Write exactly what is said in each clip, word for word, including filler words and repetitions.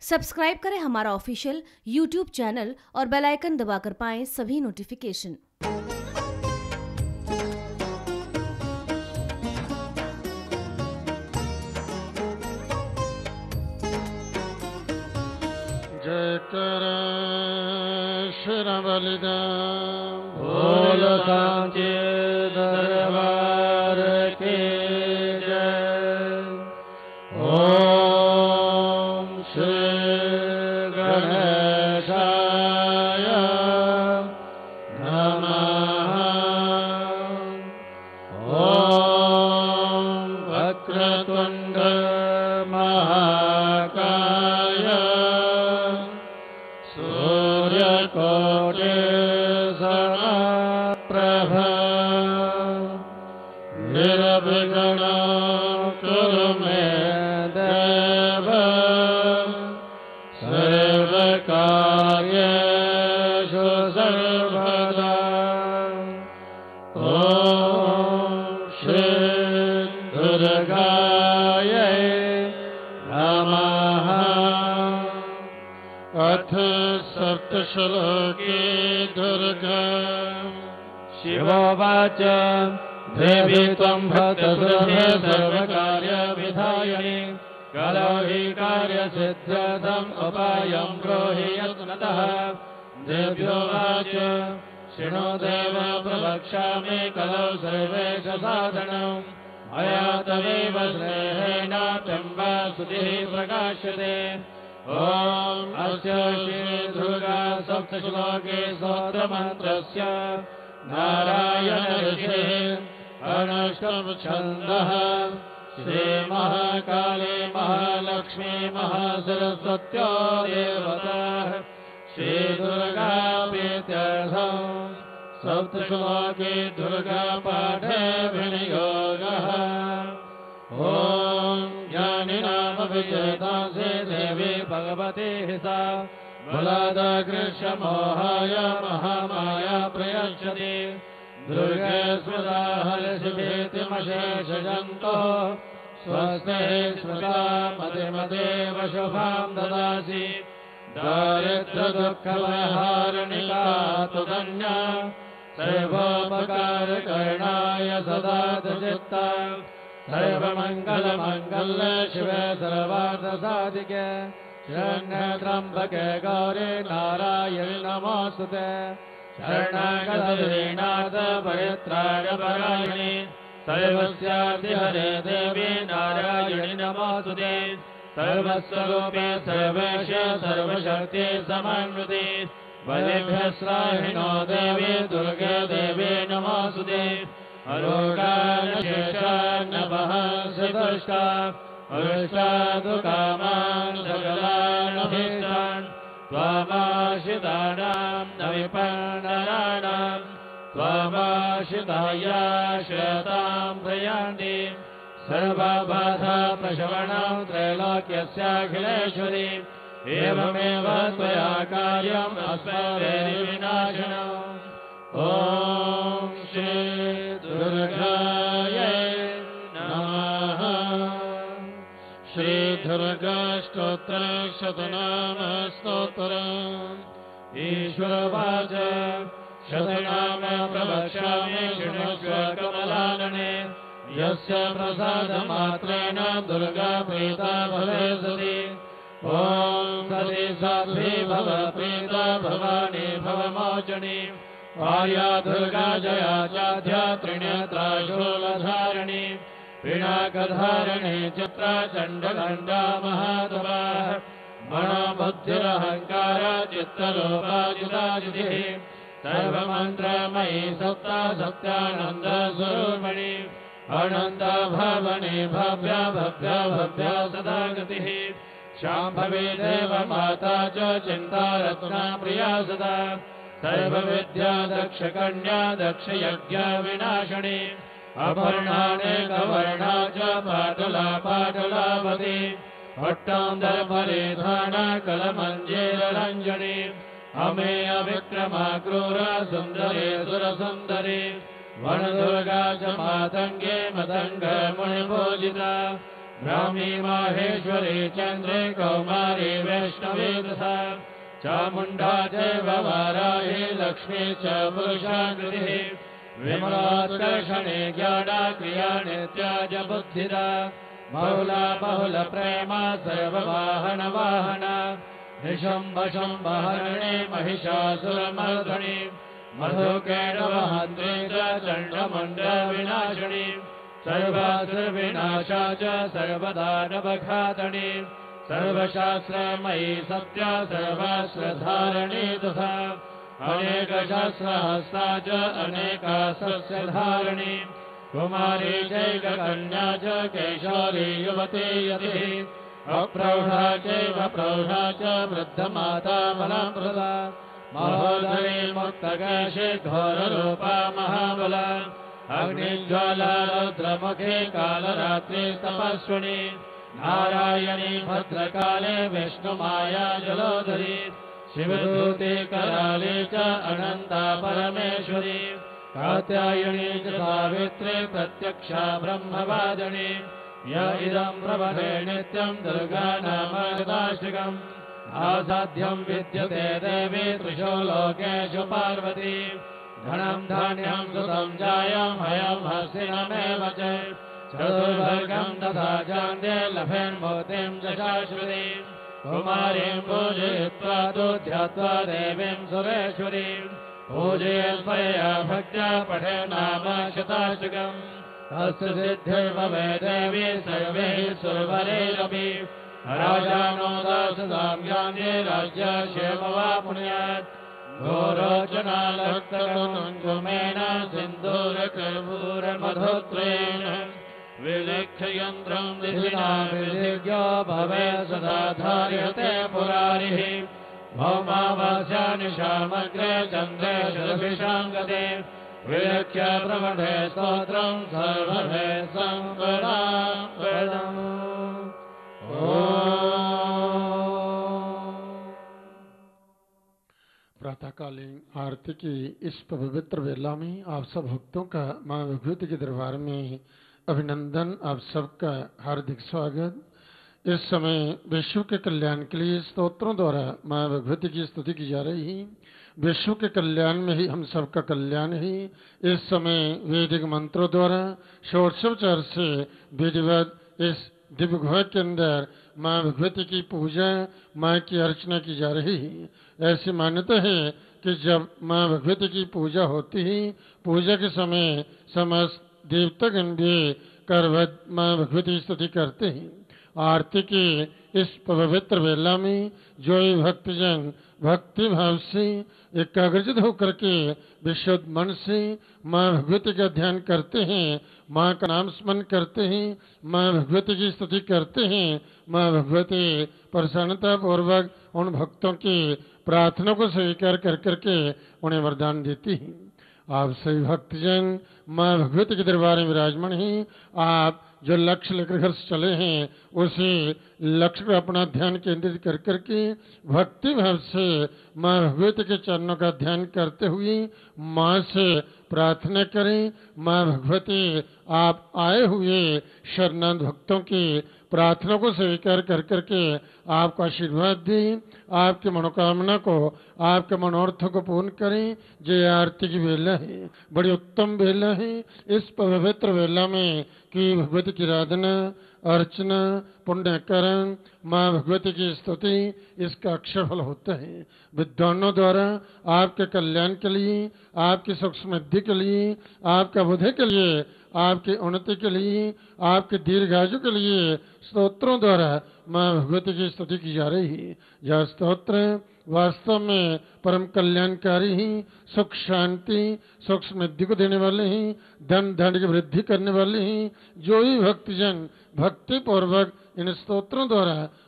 Subscribe करें हमारा official YouTube channel और बेल आइकन दबाकर पाएं सभी नोटिफिकेशन। जय कर बलिदा बोल सांचे दरबार के जय। ओम श्री गणेशाय नमः। ओम वक्रतुंड महाकाय सूर्यकोटि समप्रभ निर्विघ्नं कुरु मे देव सर्वकार्येषु सर्वदा। ॐ श्री दुर्गायै नमः। अथ सप्तश्लोकी दुर्गा। शिवोवाच देवी त्वं भक्तसुरभे सर्वकार्यविधायिनी कलौ हि कार्यसिद्ध्यर्थम् उपायं ब्रूहि यत्नतः। देव्योवाच शृणु देव प्रवक्ष्यामि कलौ सर्वेश साधनं मया तवेव स्नेहेन त्वम्बा स्तुतिः प्रकाश्यते। ओम अस्य श्री दुर्गा सप्तश्लोके स्तोत्रमन्त्रस्य नारायण ऋषिः अनुष्टुप् छन्दः। श्री महाकाली महालक्ष्मी महासरस्वत्यो देवताः श्री दुर्गा प्रीत्यर्थम् सप्तश्लोके दुर्गा पाठे विनियोगः। ओम ज्ञानिनाम विजयतांसे देवी भगवती सा बलादकृष्य मोहाय महामाया प्रयच्छति। दुर्गे स्मृता हर्षभीतिमशेषजन्तोः स्वस्ते स्मृता मतिमतेव शुभां ददासि। दारिद्र्यदुःखभयहारिणिका तु कन्या सर्वोपकारकरणाय सदा चित्ता। सर्वमङ्गलमङ्गल्ये शिवे सर्वार्थसाधिके शरण्ये त्र्यम्बके गौरी नारायणि नमोऽस्तुते। शरणागतदीनाथ परित्राणपरायणे सर्वस्यादिहरे देवी नारायणि नमोऽस्तुते। सर्वस्वरूपे सर्वेश सर्वशक्ति समन्विते बलिभ्यः स्वाहिनो देवी दुर्गे देवी नमोऽस्तुते। अरोगानशेषान्नभः सिदुष्टा अरुष्टादुकामान् सकलानभीष्टान् त्वामाश्रितानां न विपन्नराणां त्वामाश्रितायाश्रतां प्रयान्ति। सर्वबाधा प्रशमनं त्रैलोक्यस्याखिलेश्वरी एवमेव त्वया कार्यम् अस्मभ्येन विनाशनम्। ॐ श्री दुर्गायै नमः। श्री दुर्गा स्तोत्र शतनाम स्तोत्र। ईश्वरवाच शतनाम प्रवक्ष्यामि शृणुष्व कमलानने। यस्य प्रसादमात्रेण दुर्गा प्रीता भवेत्सति। ॐ सति साध्वी भव प्रीता भवानी भवमोचनी। आर्या दुर्गा जया चाध्या त्रिनेत्रा शूलधारिणी पिनाकधारिणी चित्रा चण्डघण्टा महातपा मनोबुद्धिरहङ्कार चित्तरूपाजिताजितिः सर्वमन्त्रमयी सत्ता सत्यानन्दस्वरूपिणी अनन्ता भवनी भव्या भव्या भव्या सदा गतिः शाम्भवी देव माता च चिन्तारत्ना प्रिया सदा। सर्वविद्या दक्षकन्या दक्षयज्ञ विनाशिनी अपर्णानेकवर्णा च पाटला पाटलावती भट्टान्दरफलिधाना कलमञ्जीररञ्जनी अमेय विक्रमा क्रूरा सुन्दरी सुरसुन्दरी वनदुर्गा च मातङ्गे मतङ्ग मुनिपूजिता ब्राह्मी माहेश्वरी चंद्रे कौमारी वैष्णवी तथा चामुंडा चैव वाराही लक्ष्मी च पुरुषाकृतिः विमलोत्कर्षणे ज्ञाना क्रिया नित्या च बुद्धिदा बहुला बहुल प्रेमा सर्ववाहन वाहना निशंभ शंभ हरणे महिषासुरमर्दनी मधुकैटवहन्त्री च चण्डमुण्ड विनाशिनी सर्वासुर विनाशा च सर्वदानवघातनी सर्वशास्त्रमयी सत्या सर्वास्त्रधारिणी तथा अनेकशास्त्रहस्ता च अनेकास्त्रधारिणी कुमारी चैककन्या च कैशोरी युवती यतिः अप्रौढा चैव प्रौढा च वृद्धमाता बलप्रदा महोदरी मुक्तकेशे घोररूपा महाबला अग्निज्वाला रुद्रमुखे कालरात्रि तपस्विनी नारायणी भद्रकाले विष्णुमाया जलोधरी शिवदूते कराले च अनंता परमेश्वरी कात्यायनी च सावित्री प्रत्यक्षा ब्रह्मवादिनी य इदं प्रवदे नित्यं दुर्गा नाम सदाशिवम् आसाध्यं विद्यते देवी त्रिषु लोकेषु पार्वती धनं धान्यं सुतं जायं हयं हस्तिनमेव च चतुर्भर्गं तथा चान्दे लभेन्मूर्तिं च शाश्वतीं कुमारीं पूजयित्वा तु ध्यात्वा देवीं सुरेश्वरीं पूजयन्त्वया भक्त्या पठे नाम शताशुकम् तस्य सिद्धिर्भवे देवी सर्वैः सुरवरैरपि राजानो दासदां यान्ये राज्यक्षेमवाप्नुयात् घोरोचनालक्तकुङ्कुमेन सिन्दूरकर्पूरमधुत्रेण विलिख्ययन्त्रं दिशिना विधिज्ञो भवे सदा धार्यते पुरारिः भौमावास्यानिशामग्रे चन्द्रे शतभिषां गते विलक्ष्य प्रवढे स्तोत्रं सर्वभे सम्पदाम् प्रातःकालीन आरती की इस पवित्र वेला में आप सब भक्तों का मां विभूति के दरबार में अभिनंदन। आप सबका हार्दिक स्वागत। इस समय विश्व के कल्याण के लिए स्तोत्रों द्वारा मां विभूति की स्तुति की जा रही है। विश्व के कल्याण में ही हम सबका कल्याण है। इस समय वैदिक मंत्रों द्वारा षोडशोपचार से विधिवत इस दिव्य गुहा के अंदर मां भगवती की पूजा, मां की अर्चना की जा रही है। ऐसी मान्यता है कि जब मां भगवती की पूजा होती है, पूजा के समय समस्त देवतागण भी करवत मां भगवती की स्तुति करते हैं। आरती की इस पवित्र वेला में जो भक्तजन भक्ति भाव से एकाग्रचित होकर के विशुद्ध मन से मां भगवती का ध्यान करते हैं, मां का नाम स्मरण करते हैं, मां भगवती की स्तुति करते हैं, मां भगवती प्रसन्नता पूर्वक उन भक्तों की प्रार्थना को स्वीकार कर करके उन्हें वरदान देती है। आप सभी भक्तजन मां भगवती के दरबार में विराजमान हैं। आप जो लक्ष्य लेकर घर से चले हैं, उसी लक्ष्य पर अपना ध्यान केंद्रित कर करके भक्ति भाव से मां भगवती के चरणों का ध्यान करते हुए मां से प्रार्थना करें। मां भगवती आप आए हुए शरणागत भक्तों की प्रार्थना को स्वीकार कर करके आपको आशीर्वाद दें, आपकी मनोकामना को, आपके मनोरथों को पूर्ण करें। जय आरती की वेला है, बड़ी उत्तम वेला है। इस पवित्र वेला में कि भगवती की आराधना, अर्चना, पुण्यकरण, मां भगवती की स्तुति, इसका अक्षरफल होता है। विद्वानों द्वारा आपके कल्याण के लिए, आपकी सुख समृद्धि के लिए, आपका बुद्धि के लिए, आपकी उन्नति के लिए, आपके दीर्घायु के लिए स्तोत्रों द्वारा मां भगवती की स्तुति की जा रही है। यह स्तोत्र वास्तव में परम कल्याणकारी ही, सुख शांति सुख समृद्धि को देने वाले ही, धन धन की वृद्धि करने वाले ही। जो ही भक्तजन भक्ति पूर्वक इन स्तोत्रों द्वारा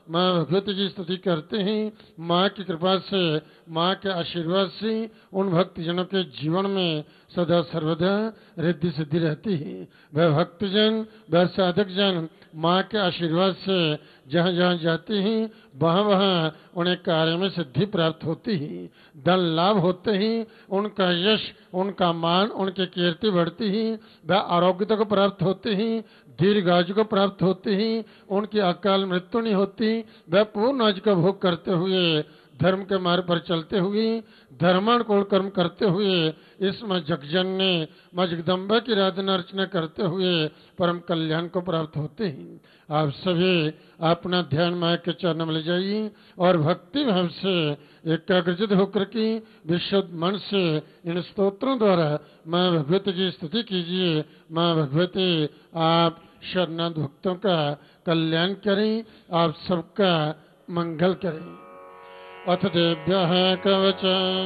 माँ भगवती की स्तुति करते हैं। माँ की कृपा से, माँ के आशीर्वाद से उन भक्तजनों के जीवन में सदा सर्वदा रिद्धि सिद्धि रहती है। वह भक्तजन, वह साधक जन माँ के आशीर्वाद से जहाँ जहाँ जाते हैं वहाँ वहाँ उन्हें कार्य में सिद्धि प्राप्त होती है, धन लाभ होते हैं, उनका यश, उनका मान, उनकी कीर्ति बढ़ती है, वह आरोग्यता को प्राप्त होते हैं, दीर्घायु को प्राप्त होते हैं, उनकी अकाल मृत्यु नहीं होती, वह पूर्ण आयु का भोग करते हुए, धर्म के मार्ग पर चलते हुए, धर्मानुकूल कर्म करते हुए, इस माँ जगजननी माँ जगदम्बा की आराधना अर्चना करते हुए परम कल्याण को प्राप्त होते हैं। आप सभी अपना ध्यान माँ के चरण में ले जाइए और भक्ति भाव से एकाग्रचित होकर के विशुद्ध मन से इन स्तोत्रों द्वारा माँ भगवती की स्तुति कीजिए। माँ भगवती, आप शरणागत भक्तों का कल्याण करें, आप सबका मंगल करें। अथ देभ्यः कवच।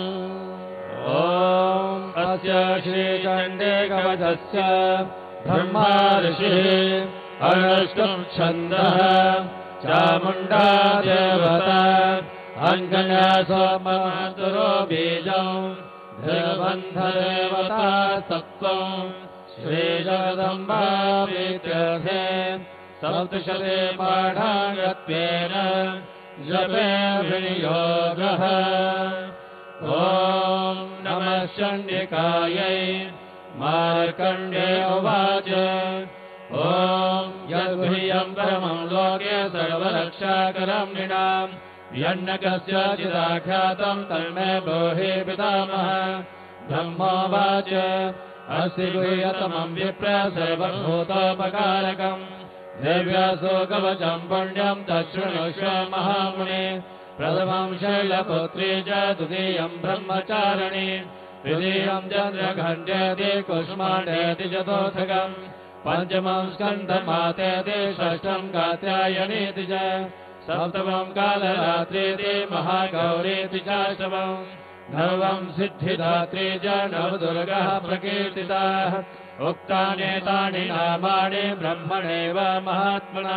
ओम अस्य श्री चंडे कवचस्य ब्रह्मा ऋषिः अनुष्टुप् छन्दः चामुण्डा देवता अङ्गना सोममातुरो बीजं धृगबन्धदेवता सप्तं श्रीजगदम्बा प्रीत्यर्थे सप्तशते पाठाङ्गत्वेन जपे विनियोगः। ॐ नमः चण्डिकायै। मार्कण्डेय उवाच ॐ यद्गुह्यं परमं लोके सर्वरक्षाकरं नृणां यन्न कस्यचिदाख्यातं तन्मे ब्रूहि पितामह। ब्रह्मोवाच अस्ति गुह्यतमं विप्र सर्वभूतोपकारकम् देव्यासो कवचं पुण्यं तच्छृणुष्व महामुने। प्रथमं शैलपुत्री च द्वितीयं ब्रह्मचारिणी तृतीयं चन्द्रघण्टेति कुष्माण्डेति चतुर्थकम् पञ्चमं स्कन्दमातेति षष्ठं कात्यायनीति च सप्तमं कालरात्रीति महागौरीति चाष्टमं नवमं सिद्धिदात्री च नवदुर्गः प्रकीर्तिताः। उक्तानेतानि नामानि ब्रह्मणेव महात्मना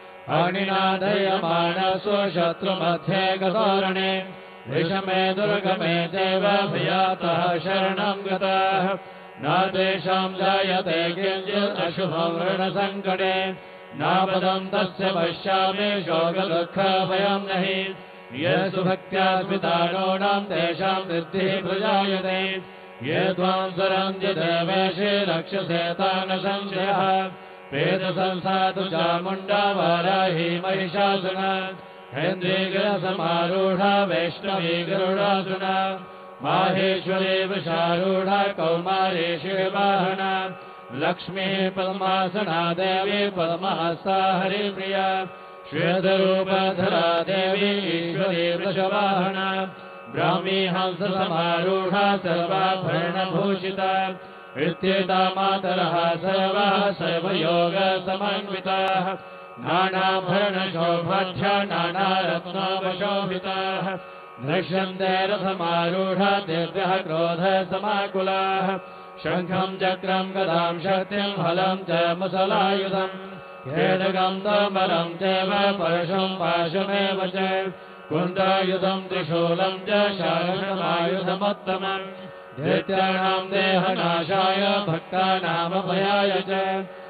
अग्निनादयमानसो शत्रुमध्ये गतोरणे विषमे दुर्गमे चैव भयातः शरणं गताः। न तेषां जायते किञ्चित् अशुभं ऋणसङ्कटे नापदं तस्य पश्यामि शोकदुःखभयं नहि। ये सुभक्त्या स्मितानूनां तेषां सिद्धिः प्रजायते। ये त्वां सरन्ति देवेशे रक्षसे तान् संशयः। प्रेतसंसातु चामुण्डा वाराही महिषासुना हेन्द्रीगिरसमारूढा वैष्णवी गरुडासुना माहेश्वरी वृषारूढा कौमारी शिववाहना लक्ष्मीः पद्मासना देवी पद्महस्ता हरिप्रिया श्वेतरूपधरा देवी ईश्वरी वृषवाहना ब्राह्मी हंससमारूढा सर्वाभरणभूषिता इत्येता मातरः सर्वाः सर्वयोगसमन्विताः नानाभरणशोभाढ्या नानारत्नोपशोभिताः दृश्यन्ते रथमारूढा दिव्यः क्रोधसमाकुलाः शङ्खं चक्रं गदां शक्तिं हलं च मुसलायुधम् खेदगं तमरं चैव परशुं पाशमेव च कुन्दायुधं त्रिशूलं च शासनमायुधमुत्तमम् दैत्यानां देहनाशाय भक्तानामभयाय च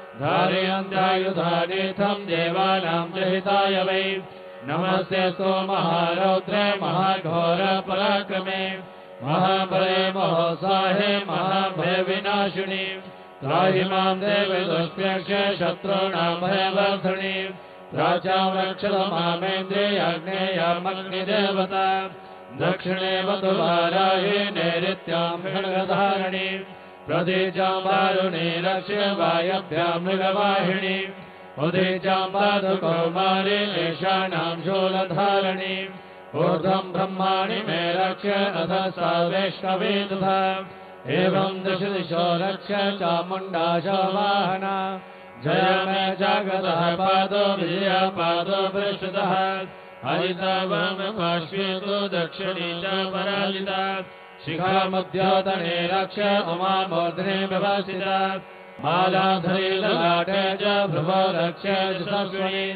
धारयन्त्यायुधानीथं देवानां च हिताय वै नमस्तेऽस्तु महारौद्रे महाघोरपराक्रमे महाबले महोत्साहे महाभयविनाशिनि त्राहि मां देवि दुष्प्रेक्ष्य शत्रूणां भयवर्धिनि प्राचां रक्षत मामेन्द्रियाग्नेयामग्निदेवता दक्षिणे वधुवाराहि नैऋत्यां खड्गधारिणि प्रतीचां वारुणी रक्ष्य वायव्यां मृगवाहिनी उदीचां पादुकौमारी ईशानां शूलधारिणि ऊर्ध्वं ब्रह्माणि मे रक्ष्य अथ सा वैष्णवी तथा एवं दश दिशो रक्ष्य चामुण्डा शवाहना जय मे जागतः पादो विजया पादो पृष्ठतः हरिता वाम पार्श्वे तु दक्षिणी च पराजिता शिखा मध्योतने रक्ष्य उमा मूर्ध्नि व्यवस्थिता मालाधरी ललाटे च भ्रुवो रक्ष्य यशस्विनी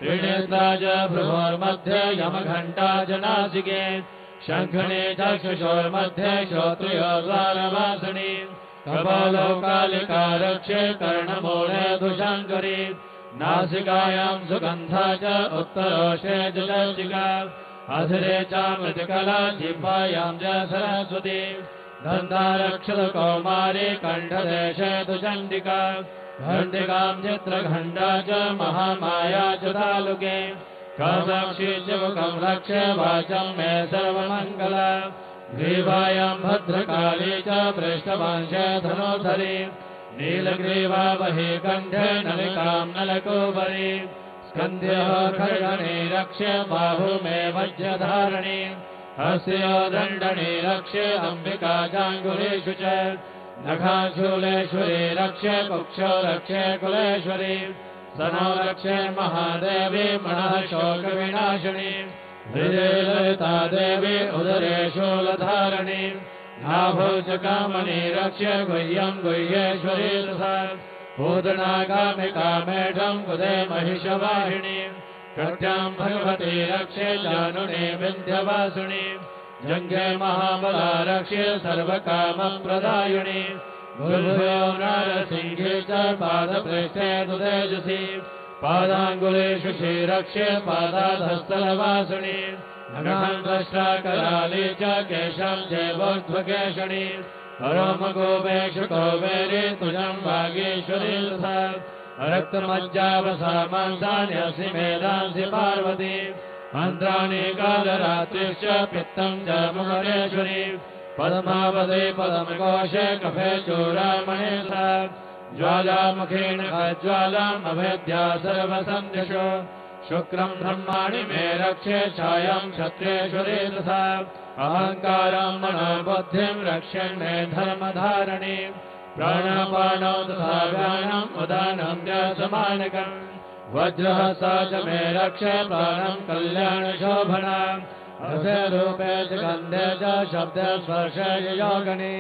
त्रिनेत्रा च भ्रुवोर्मध्ये यमघण्टा च नासिके शङ्खने चक्षुषोर्मध्ये श्रोत्रियोर्द्वारवासिनी कपालो कालिका रक्षे कर्णमूले दुशङ्करी नासिकायां सुगन्धा च उत्तरोषे जलचिका अधरे चामृतकला जिह्वायां च सरस्वती दन्तारक्षतकौमारी कण्ठदेशे दुचण्डिका घण्टिकां चित्रघण्टा च महामाया च तालुके कामाक्षी च मुखं रक्ष्य वाचं मे सर्वमङ्गला ग्रीवायां भद्रकाली च पृष्ठवंशे धनुर्धरी नीलग्रीवा वही कण्ठे नलिकां नलकोपरि स्कन्ध्यः खड्गणे रक्ष्य बाहु मे वज्रधारिणी हस्यो दण्डने रक्ष्य अम्बिका जाङ्गुलेषु च नखाशूलेश्वरी रक्ष्य कुक्षो रक्ष्य कुलेश्वरी सनो रक्ष्य महादेवी मनः शोकविनाशिनी हृदे ललिता देवी उदरे शूलधारिणी नाभौ च कामनी रक्ष्य गुह्यं गुह्येश्वरी तथा पूर्णागामिका मेढं कुदे महिषवाहिनी कट्यां भगवती रक्ष्य जानुने विन्ध्यवासिनी जङ्घे महाबला रक्ष्य सर्वकामप्रदायिनी भूभुयो नारसिंहे च पादपृष्ठे दुतेजसी पादाङ्गुलेषु श्रीरक्ष्य पादाधस्थलवासिनी नखन्द्रष्टाकराली च केशं चैवोर्ध्वकेशणी रोमगोपेषु कौबेरी तुजं वागीश्वरी तथा रक्तमज्जावसामांसान्यसि मेधांसि पार्वती मन्त्राणि कालरात्रिश्च पित्तं च मुहरेश्वरी पद्मावते पद्मकोशे कफे चूडामणे सा ज्वालामुखेन ज्वालाम् अभेद्या सर्वसन्ध्यशो शुक्रं ब्रह्माणि मे रक्ष्ये छायां क्षत्रेश्वरी तथा अहङ्कारं मनोबुद्धिं रक्ष्यन् मे धर्मधारिणी प्राणापाणौ तथा व्यानम् उदानं च समानकम् वज्रः सा च मे रक्ष्य प्राणं कल्याणशोभना रसरूपे च गन्धे च शब्दे स्पर्शे योगिनी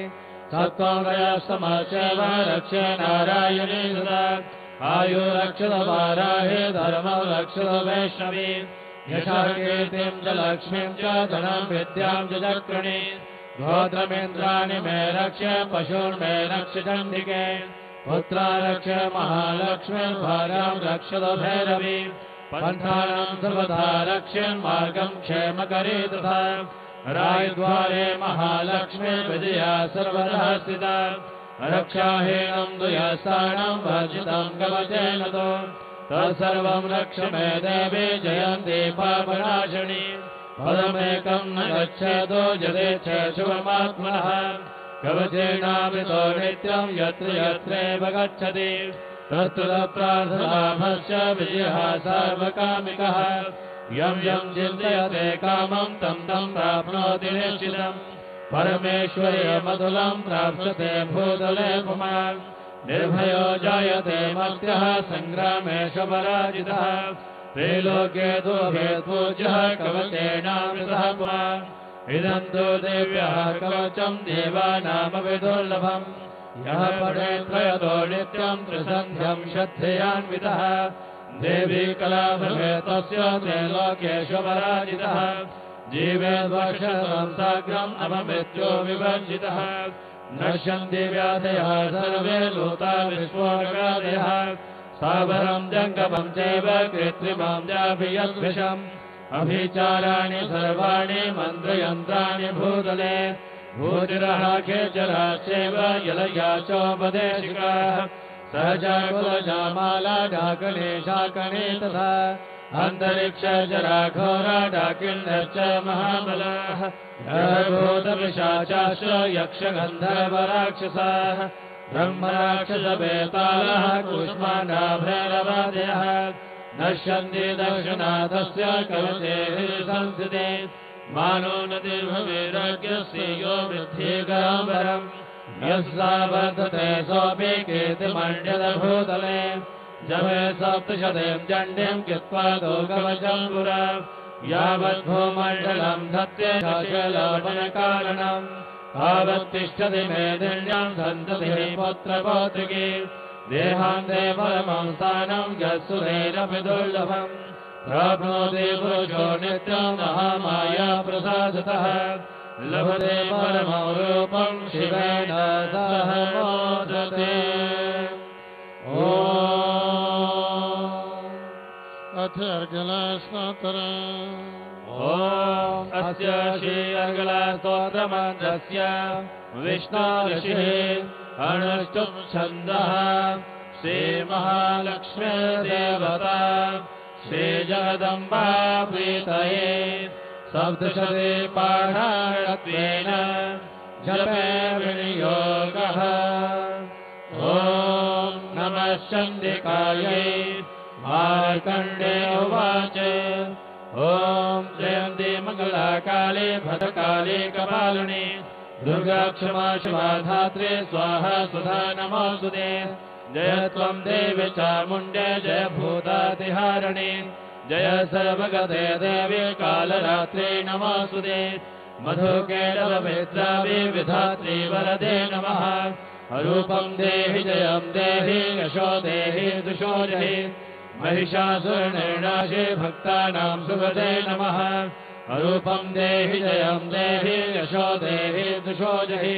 सत्त्वमयस्तमश्चैव रक्ष्य नारायणी सदा आयुरक्षत वाराहे धर्मं रक्षत वैष्णवी यशः कीर्तिं च लक्ष्मीं च धनं विद्यां च चक्रिणी गोत्रमिन्द्राणि मे रक्ष्य पशून् मे रक्ष्य चण्डिके पुत्रा रक्ष्य महालक्ष्मीर्भार्यां रक्षत भैरवी पन्थानां सर्वथा रक्ष्यन् मार्गं क्षेमकरी तथा रायद्वारे महालक्ष्मीर्विजया सर्वदा स्थिता रक्षाहीनं दुयस्थानं वर्जितं कवचेन तो तत्सर्वं रक्ष मे देवी जयन्ती पापनाशिनी पदमेकं न गच्छतो यदेच्छुभमात्मनः कवचेनावृतो नित्यं यत्र यत्रैव गच्छति तत्र प्रार्थनाभश्च विजयः सार्वकामिकः यं यं चिन्तयते कामं तं तं प्राप्नोति निश्चितम् परमेश्वर्यमतुलं प्राप्स्यते भूतले पुमान् निर्भयो जायते मर्त्यः सङ्ग्रामेषु पराजितः त्रैलोक्ये तु भेदपूज्यः कवचेनामृतः पुमान् इदं तु देव्यः कवचं देवानामपि दुर्लभम् यः पठेत् त्रयतो नित्यं त्रिसन्ध्यं श्रद्धयान्वितः देवी कला भवेत् तस्य त्रैलोक्येषु पराजितः जीवेद्वर्षं साग्रम् अपमृत्यो विवर्जितः नश्यन्ति व्याधयः सर्वे लूता विस्फोटकादयः स्थावरं जङ्गमं चैव कृत्रिमं जाभियद्विषम् अभिचाराणि सर्वाणि मन्त्रयन्त्राणि भूतले भूतिरः खेचराश्चैव यलया चोपदेशिकाः सहजा कुलजामाला डाकणे शाकणे तथा अन्तरिक्ष जराघोरा डाकिन्यश्च महाबलाः भूतपिशाचाश्च यक्षगन्धर्वराक्षसाः ब्रह्मराक्षसवेतालः कूष्माण्डाभैरवादयः नश्यन्ति दक्षिणाथस्य कवचे संस्थिते मानो नतिर्भवेरज्ञस्य यो वृद्धिकराम्बरम् यस्सा वर्धते सोऽपि कीर्तिमण्ड्यदभूतले जवे सप्तशतीं चण्डीं कृत्वा तु कवचं पुरा यावद्भूमण्डलं धत्ते शशलोपनकारणम् तावत्तिष्ठति मेदिन्यां सन्ततिः पुत्रपौत्रिकी देहान्ते परमं स्थानं यत्सुरेरपि दुर्लभम् प्राप्नोति पुरुषो नित्यं महामाया प्रसादतः लभते परमं रूपं शिवेन सह मोदते। ॐ अथ अर्गलास्तोत्रम्। ॐ अस्य श्री अर्गलास्तोत्रमन्त्रस्य विष्णुऋषिः अनुष्टुप् छन्दः श्रीमहालक्ष्मीदेवता श्रीजगदम्बा प्रीतये सप्तशते पाठात्वेन जपे विनियोगः। ॐ नमः चण्डिकायै। मार्कण्डेय उवाच ॐ जयन्ती मङ्गलाकाले भद्रकाले कपालिनी दुर्गा क्षमा शिवा धात्रे स्वाहा सुधा नमोऽस्तुते। जय त्वं देवी चामुण्डे जय भूतातिहारिणी जय सर्वगते देवी कालरात्रे नमोऽस्तुते। मधुकेटलवेत्रावि विधात्री वरदे नमः। रूपं देहि जयं देहि यशो देहि दुषो जहि महिषासुरनिर्नाशे भक्तानां सुगते नमः। रूपं देहि जयं देहि यशो देहि दुषो जहि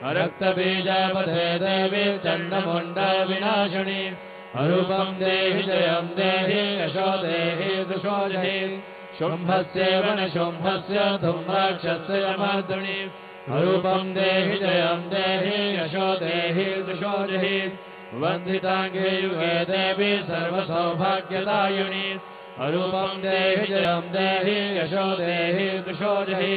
रक्तबीजपथे देवी चण्डमुण्डविनाशिनी। रूपं देहि जयं देहि यशो देहि दुषो जहि शुम्भस्यैव न शुम्भस्य धूम्राक्षस्य यमर्दिनी। रूपं देहि जयं देहि यशो देहि दुषो जहि वन्दिताङ्गे युगे देवी सर्वसौभाग्यदायिनी। रूपं देहि जयं देहि यशो देहि दुषो जहि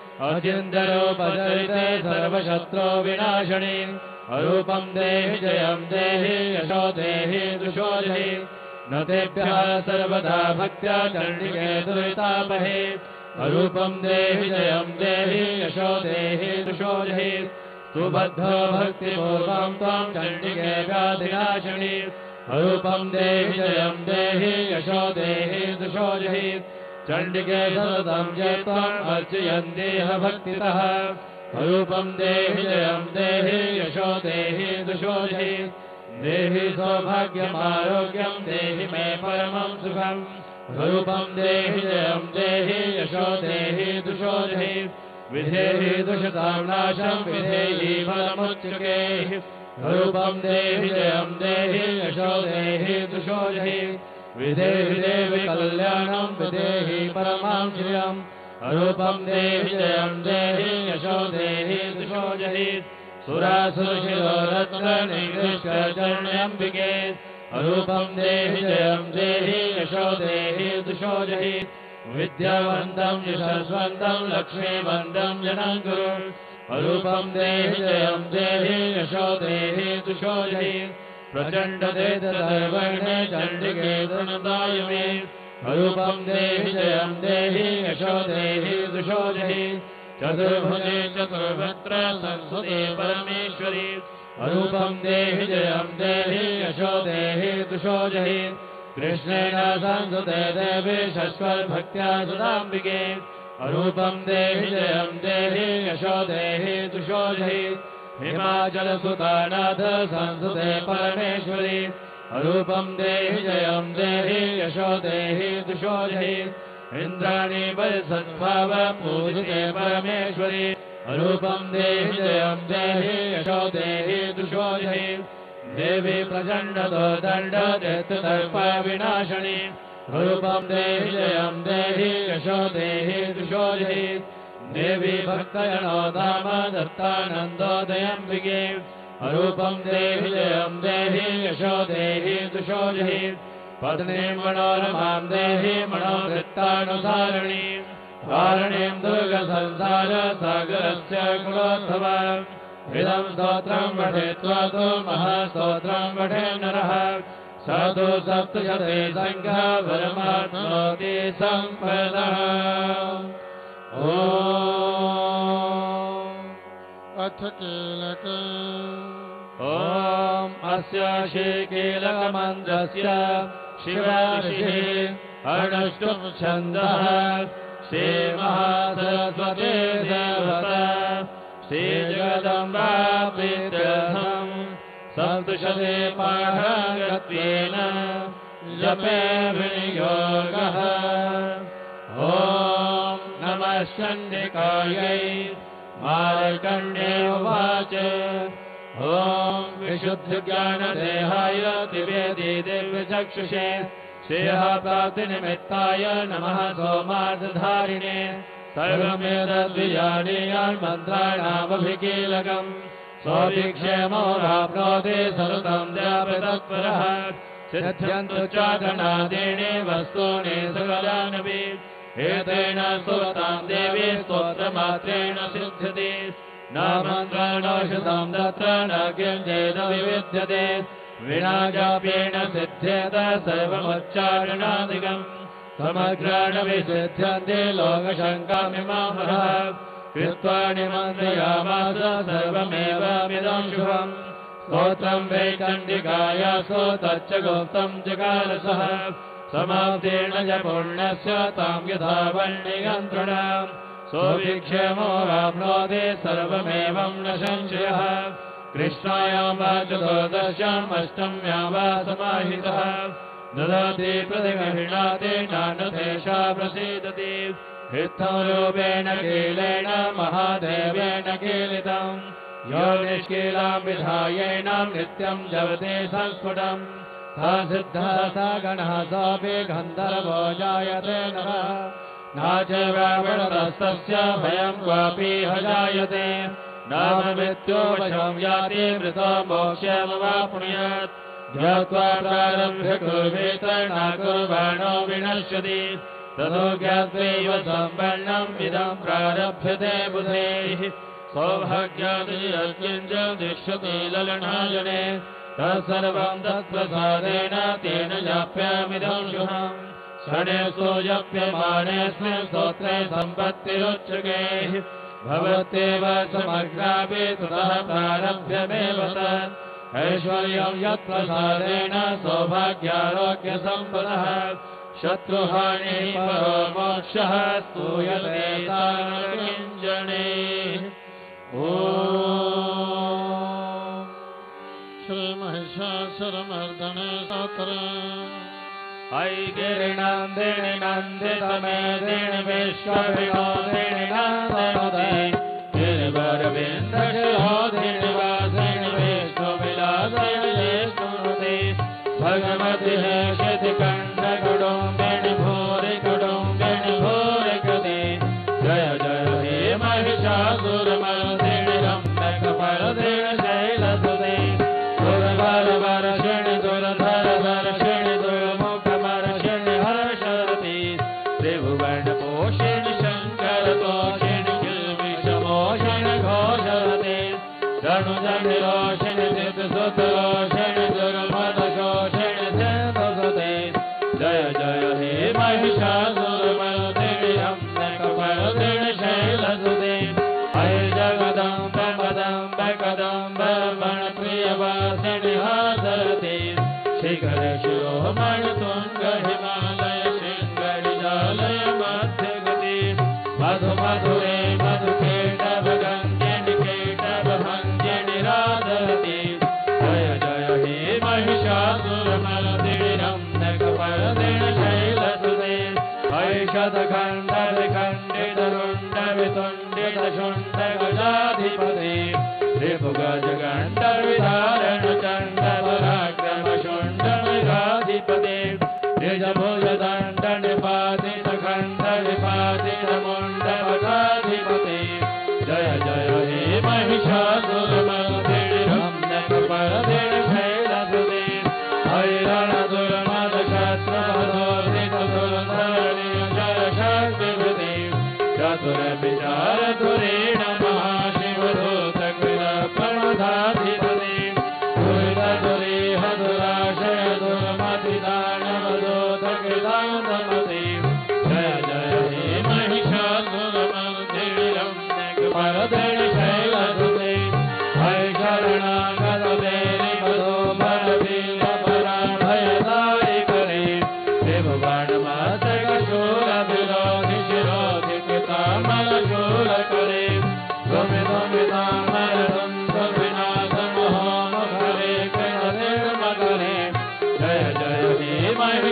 अचिन्त्यरूपचरिते सर्वशत्रो विनाशिनी। रूपं देहि जयं देहि यशो देहि दुषो जहि न तेभ्यः सर्वदा भक्त्या चण्डिके दुरितापहे। रूपं देहि जयं देहि यशो देहि दुषो जहि सुबद्धो भक्तिपूर्वं त्वां चण्डिके व्याधिनाशिनी। रूपं देहि जयं देहि यशो देहि दुषो जहि चण्डिके सततं ये त्वाम् अर्चयन्तीह भक्तितः। रूपं देहि जयं देहि यशो देहि दुषो जहि देहि सौभाग्यमारोग्यं देहि मे परमं सुखम्। रूपं देहि जयं देहि यशो देहि दुषो जहि विधेहि दुषतां नाशं विधेहि फलमुच्यके। रूपं देहि जयं देहि यशो देहि दुषो जहि विधेहि देवि कल्याणं विधेहि परमां श्रियम्। रूपं देहि जयं देहि यशो देहि दुषो जहि सुरासुरशिरोरत्ननिकृष्टचरण्यम्बिके। रूपं देहि जयं देहि यशो देहि दुषो जहि विद्यावन्तं यशस्वन्तं लक्ष्मीवन्तं जनं कुरु। रूपं देहि जयं देहि यशो देहि दुषो जहि प्रचण्डदेतदर्वणे चण्डिके धनदाय मे। रूपं देहि जयं देहि यशो देहि दुषो जहि चतुर्भुजे चतुर्भत्र संसुते परमेश्वरी। रूपं देहि जयं देहि यशो देहि दुषो जहि कृष्णेन संसुते देवी शश्वद्भक्त्या सदाम्बिके। रूपं देहि जयं देहि यशो देहि दुषो जहि हिमाचलसुतानाथ संसुते परमेश्वरी। रूपं देहि जयं देहि यशो देहि दुषो जहि इन्द्राणी परिसद्भाव पूजिते परमेश्वरी। रूपं देहि जयं देहि यशो देहि दुषो जहि देवी प्रचण्डतो दण्डदैत्यदर्प विनाशिनी। रूपं देहि जयं देहि यशो देहि दुषो जहि देवी भक्तजनो धाम दत्तानन्दोदयम्बिके। रूपं देहि जयं देहि यशो देहि दुषो जहि पत्नीं मनोरमां देहि मनोवृत्तानुसारिणी। वारणीं दुर्गसंसारसागरस्य कुलोद्भवम्। इदं स्तोत्रं पठित्वा तु महास्तोत्रं पठे नरः स तु सप्तशते संख्या परमाप्नोति सम्पदः। ॐ अथ कीलकम्। ॐ अस्य श्रीकीलकमन्त्रस्य शिवऋषिः अनुष्टुप् छन्दः श्रीमहासरस्वती देवता श्रीजगदम्बा प्रीत्यर्थम् सप्तशते पाठत्वेन जपे विनियोगः। ॐ नमः चण्डिकायै। मार्कण्डेय उवाच ॐ विशुद्धज्ञानदेहाय त्रिवेदी दिव्यचक्षुषे श्रेयः प्राप्तिनिमित्ताय नमः सोमार्धधारिणे सर्वमेतद्विजानीयान् मन्त्राणामभिकीलकम् स्वभिक्षेमो प्राप्नोति सततं व्यापृतत्परः सिद्ध्यन्तु चादनादीनि वस्तूनि सकलानपि एतेन स्तुतां देवी स्तोत्रमात्रेण सिद्ध्यति न मन्त्रणौषधं तत्र न किञ्चित् विविद्यते विना जाप्येन सिद्ध्येत सर्वमुच्चारणादिकम् समग्राण विसिद्ध्यन्ति लोकशङ्कामिमामहः कृत्वा निमन्त्रयामास सर्वमेवामिदं शुभम् स्तोत्रं वै चण्डिकायासो तच्च गुप्तं जगारसः समाप्तेन च पुण्यस्य तां यथा वर्णयन्त्रणम् सोभिक्षेमो प्राप्नोति सर्वमेवं न संशयः कृष्णायां वा चतुर्दश्याम् अष्टम्यां वा समाहितः ददाति प्रतिगृह्णाति नान्यथेषा प्रसीदति इत्थं रूपेण कीलेन महादेवेन कीलितम् यो निष्कीलां विधायेन नित्यं जपति संस्फुटम् सा सिद्धः सा गणः सोऽपि गन्धर्वो जायते नरः न च व्यापृतस्तस्य भयं क्वापि ह जायते नाम मृत्योवशं याति मृतो मोक्षमवाप्नुयात् ज्ञात्वा प्रारभ्य कुर्वेत न कुर्वाणो विनश्यति ततो ज्ञात्वैव सम्पन्नम् इदं प्रारभ्यते बुधैः सौभाग्यादियज्ञञ्च दृश्यते ललनाजने तत्सर्वं तत्प्रसादेन तेन जाप्यामिदं शुभम् षडेषु जप्यमानेऽस्मिन् स्तोत्रे सम्पत्तिरुच्यते भवत्येव समग्रापि ततः प्रारभ्यमेव तत् ऐश्वर्यं यत्प्रसादेन सौभाग्यारोग्यसम्पदः शत्रुहानिः परो मोक्षः स्तूयते तारकिञ्जने। ॐ श्रीमहिषासुरमर्दने स्तोत्रम् ऐगिरिनन्दिनि नन्दितमेदिनि विश्वविनोदिनि नन्दनुते गिरिवरविन्दशिरोधिनि वासिनि विष्णुविलासिनि विष्णुनुते भगवति हेशितिकण्ठकुटुम्बिनि भूरि कुटुम्बिनि भूरि कृते जय जय हे महिषासुरमर्दिनि रम्यकपर्दिनि शैलसुते दुर्वरवर्षिणि दुर्धरवर्षिणि दुर्मुखवर्षिणि हर्षरति त्रिभुवनपोषिणि शङ्करतोषिणि किल्बिषमोषिणि घोषरते धनुजनि रोषिणि सिद्धसुतरोषिणि दुर्मदशोषिणि सिद्धसुते जय जय हे महिषासुरमर्दिनि रम्यकपर्दिनि शैलसुते अय जगदम्ब मदम्ब कदम्ब रमणप्रियवासिनि हासरते शिखरे शिरोमणि तुङ्ग हिमालय शृङ्गरिजालय मध्यगति मधु मधुरे मधुकेटभ गङ्गिनि केटभ भङ्गिनि राधरति जय जय हे महिषासुरमर्दिनि रम्यकपर्दिनि शैलसुते ऐषधखण्ड विखण्डित रुण्ड वितुण्डित शुण्ड गजाधिपते त्रिभुगजगण्ड विधारण चण्ड पराक्रम शुण्ड मृगाधिपते निजभुजदण्ड निपातित खण्ड विपातित मुण्ड मठाधिपते जय जय हे महिषासुरमर्दिनि रम्यकपर्दिनि शैलसुते हैरण दुर्मद शस्त्रमधोर्धित दुर्धरणि जय शक्तिभृते चतुर विचार धुरेण महाशिवदूतकृत प्रमदाधिपते दुरितदुरेह दुराशय दुर्मतिदानवदूतकृतान्तमते जय जय हे महिषासुरमर्दिनि रम्यकपर्दिनि शैलसुते भय शरणागतवेरि पदोपरवीरपराभयदारि करे त्रिभुवनमस्तकशूलविरोधि शिरोधि कृतामलशूल करे दुमिदुमितामरदुन्दुविनाशमहोमकरे कृतनिर्मकरे जय जय हे महिषासुरमर्दिनि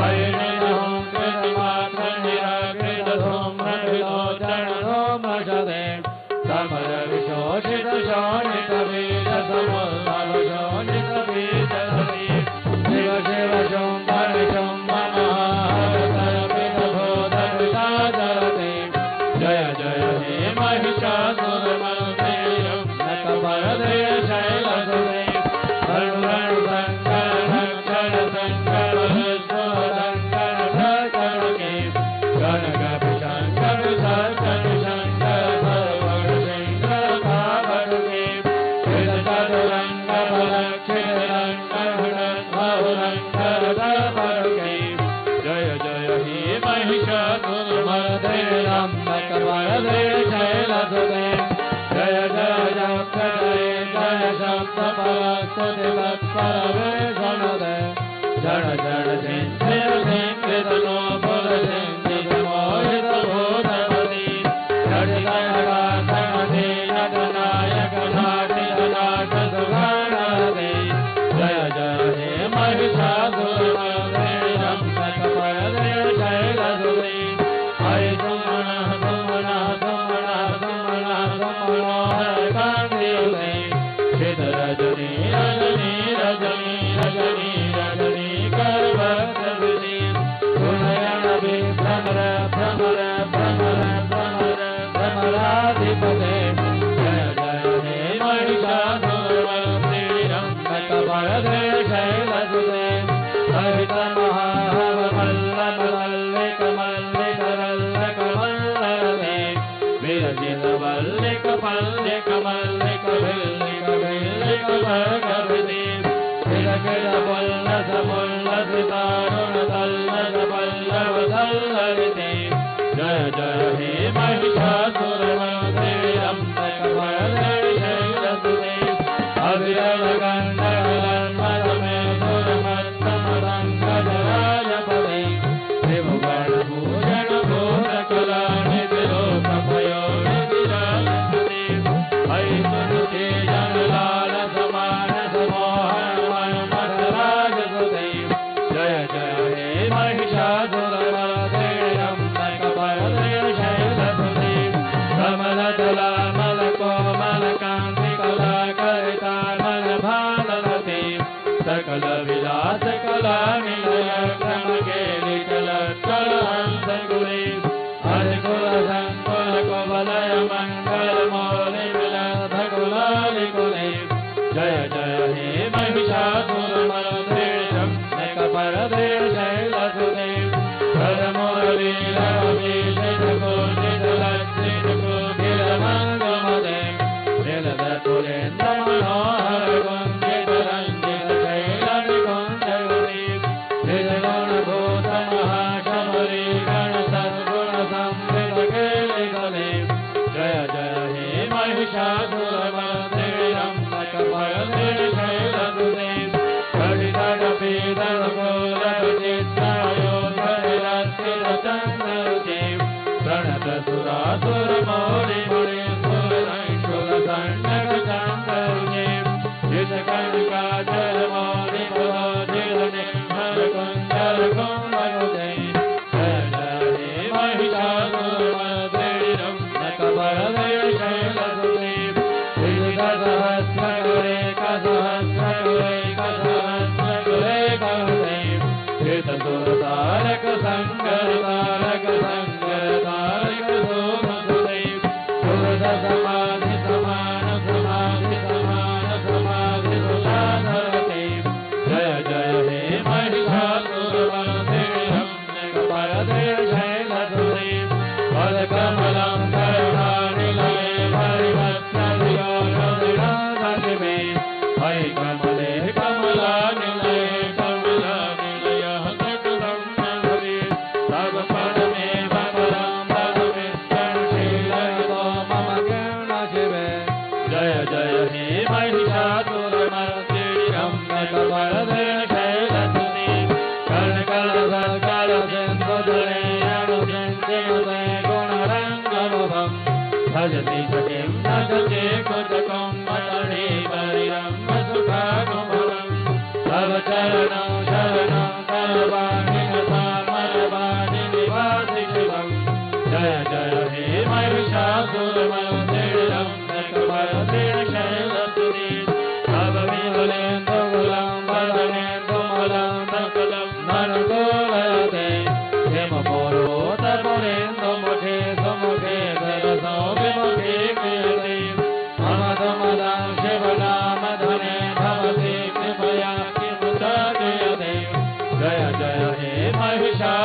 Sarvanam Sarvanam Sarvani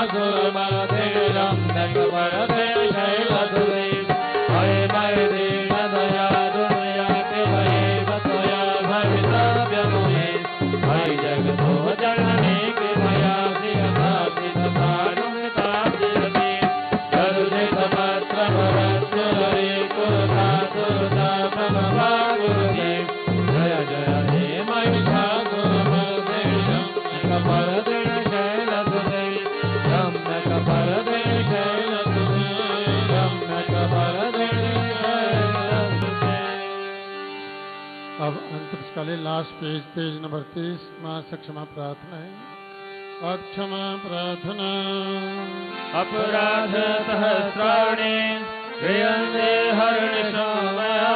सुरमधिरं नकवरदे शैलसुते मयि मयि दीनदया दुर्यते मयि त्वया भवितव्यमुने मयि जगतो जननी कृपया श्रियताति तथा नुमितातिरति यदुदितपत्रवरस्यलरे कुरुता सुरता प्रणवागुरुते जय जय हे महिषासुरमर्दिनं नकवरदे शैलसुते तं नकवरदे शैलसुते तं नकवरदे शैलसुते। अब अंतकाले लास्ट पेज पेज नंबर तीस माँ से क्षमा प्रार्थना है। अक्षमा प्रार्थना। अपराध सहस्राणि क्रियन्ते हर्निशो मया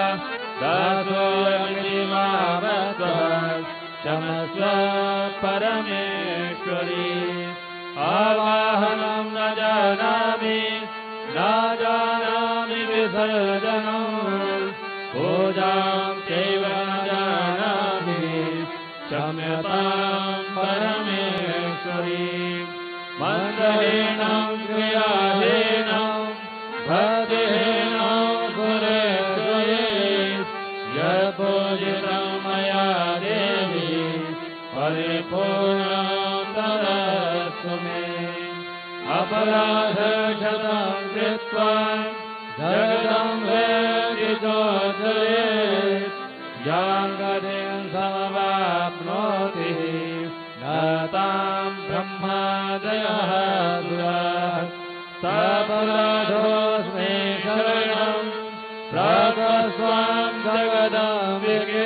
दासोऽयमिमावत्वः क्षमस्व परमेश्वरी। आवाहनं न जानामि न जानामि विसर्जनं पूजां चैव न जानामि क्षम्यतां परमेश्वरी। मन्दहीनं क्रियाहीनं भक्तिहीनं सुरेश्वरी यत्पूजितं मया देवी परिपूर्णं तदस्तु मे। अपराधशतं कृत्वा जगदं वेदितोद्धरे यां गतिं समवाप्नोति न तां ब्रह्मादयः सुराः सापराधोऽस्मि शरणं प्रातस्त्वां जगदम्बिके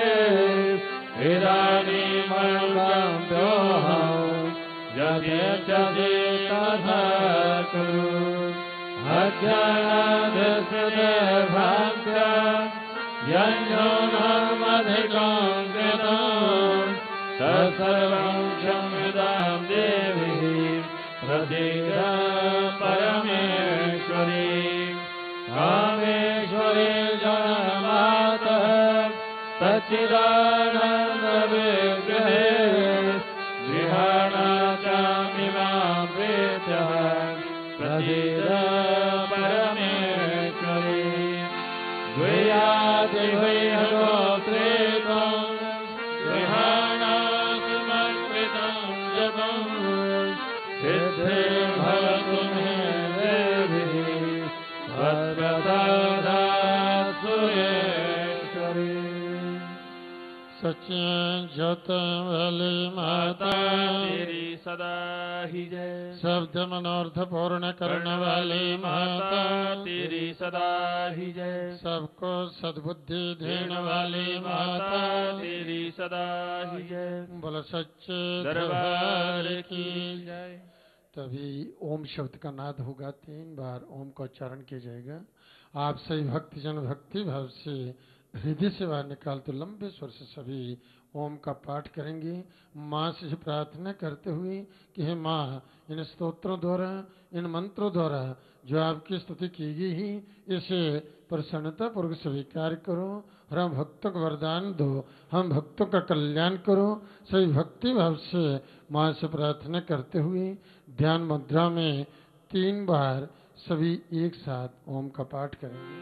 इदानीमनुकम्प्योऽहं यथेच्छसि तथा कुरु। अज्ञानाधिष्ठितभ्रान्त्या यन्योनमधिकं कृतं तत्सर्वं क्षम्यतां देवी प्रसीद परमेश्वरी। कामेश्वरी जगन्मातः सच्चिदानन्दविग्रहे गृहाणाचामिमां प्रीत्यः प्रसीद परमेश्वरी। द्वयादिह्वयगोत्रे त्वं गृहाणासमर्पितं जपं सिद्धिर्भवतु मे देवी त्वत्प्रसादात् सुरेश्वरी। सच्चे ज्योत वाली माता तेरी सदा ही जय। शब्द मनोर्थ पूर्ण करने वाली माता तेरी सदा ही जय। सबको सद्बुद्धि देने वाली माता तेरी सदा ही जय। बोलो सच्चे दरबार की जय। तभी ओम शब्द का नाद होगा, तीन बार ओम का उच्चारण किया जाएगा। आप सभी भक्तजन भक्ति भाव से हृदय से बाहर निकाल तो लंबे स्वर से सभी ओम का पाठ करेंगे, माँ से प्रार्थना करते हुए कि हे माँ, इन स्तोत्रों द्वारा, इन मंत्रों द्वारा जो आपकी स्तुति की गई है, इसे प्रसन्नता पूर्वक स्वीकार करो और हम भक्तों को वरदान दो, हम भक्तों का कल्याण करो। सभी भक्ति भाव से माँ से प्रार्थना करते हुए ध्यान मुद्रा में तीन बार सभी एक साथ ओम का पाठ करेंगे।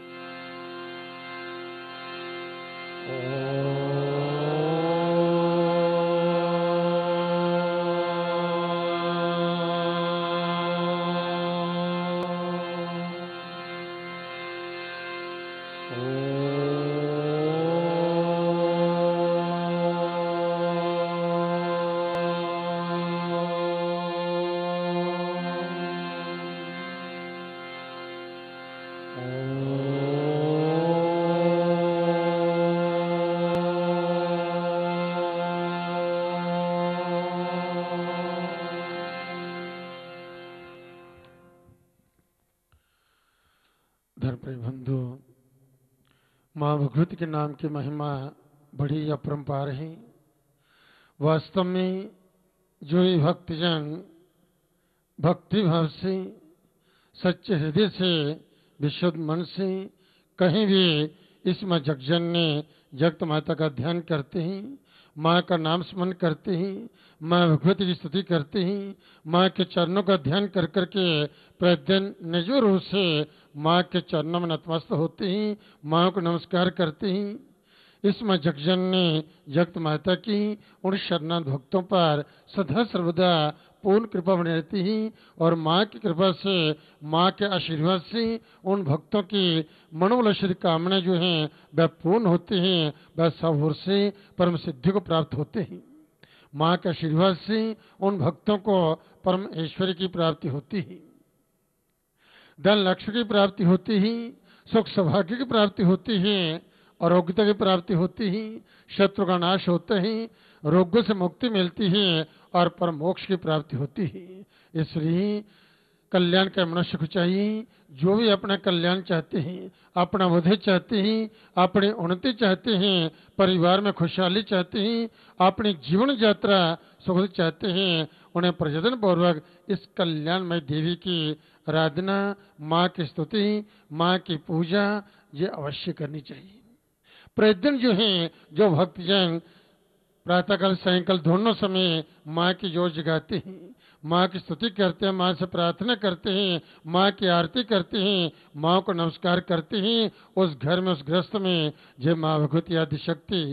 बंधु, माँ भगवती के नाम की महिमा बड़ी अपरंपार है। वास्तव में जो ही भक्तजन भक्ति भाव से, सच्चे हृदय से, विशुद्ध मन से कहीं भी इस माँ जगजननी जगत माता का ध्यान करते हैं, माँ का नाम स्मरण करते ही, माँ भगवती की स्तुति करते ही, माँ के चरणों का ध्यान कर करके प्रतिदिन निज रूप से माँ के चरणों में नतमस्तक होते ही, माँ को नमस्कार करते ही इस माँ जगजन ने जगत माता की उन शरणागत भक्तों पर सदा सर्वदा पूर्ण कृपा बनी रहती ही और माँ की कृपा से, माँ के आशीर्वाद से उन भक्तों की मनोवलक्षित कामना जो हैं वह पूर्ण होते हैं, वह सब ओर से परम सिद्धि को प्राप्त होते हैं। माँ के आशीर्वाद से उन भक्तों को परम ऐश्वर्य की प्राप्ति होती है, धन लक्ष्य की प्राप्ति होती है, सुख सौभाग्य की प्राप्ति होती है, आरोग्यता की प्राप्ति होती है, शत्रु का नाश होता है, रोगों से मुक्ति मिलती है और परम मोक्ष की प्राप्ति होती है। इसलिए कल्याण का मनुष्य को चाहिए, जो भी अपना कल्याण चाहते हैं, अपना बुद्धि चाहते हैं, अपनी उन्नति चाहते हैं, परिवार में खुशहाली चाहते हैं, अपनी जीवन यात्रा सुखद चाहते हैं, उन्हें प्रयत्न पूर्वक इस कल्याणमय देवी की आराधना, माँ की स्तुति, माँ की पूजा ये अवश्य करनी चाहिए। प्रतिदिन जो है जो भक्तजन प्रातःकाल सायंकाल दोनों समय माँ की जोर जगाते हैं, माँ की स्तुति करते हैं, माँ से प्रार्थना करते हैं, माँ की आरती करते हैं, माँ को नमस्कार करते हैं, उस घर में, उस गृहस्थ में जय माँ भगवती आदि शक्ति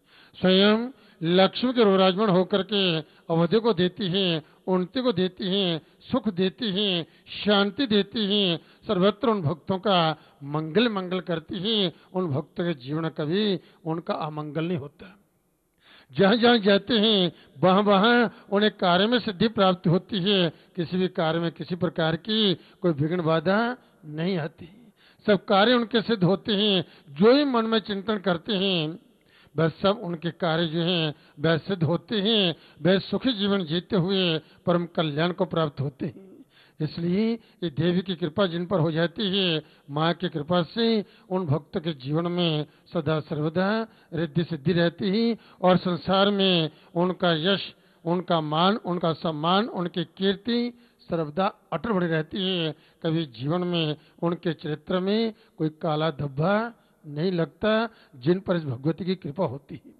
स्वयं लक्ष्मी के विराजमान होकर के अवधि को देती है, उन्नति को देती है, सुख देती है, शांति देती है, सर्वत्र उन भक्तों का मंगल मंगल करती है। उन भक्तों के जीवन कभी उनका अमंगल नहीं होता। जहाँ जहाँ जाते हैं वहाँ वहाँ उन्हें कार्य में सिद्धि प्राप्त होती है, किसी भी कार्य में किसी प्रकार की कोई विघ्न बाधा नहीं आती, सब कार्य उनके सिद्ध होते हैं। जो ही मन में चिंतन करते हैं वह सब उनके कार्य जो हैं वह सिद्ध होते हैं, वह सुखी जीवन जीते हुए परम कल्याण को प्राप्त होते हैं। इसलिए ये देवी की कृपा जिन पर हो जाती है, माँ की कृपा से उन भक्तों के जीवन में सदा सर्वदा रिद्धि सिद्धि रहती है और संसार में उनका यश, उनका मान, उनका सम्मान, उनकी कीर्ति सर्वदा अटल बनी रहती है। कभी जीवन में उनके चरित्र में कोई काला धब्बा नहीं लगता, जिन पर इस भगवती की कृपा होती है।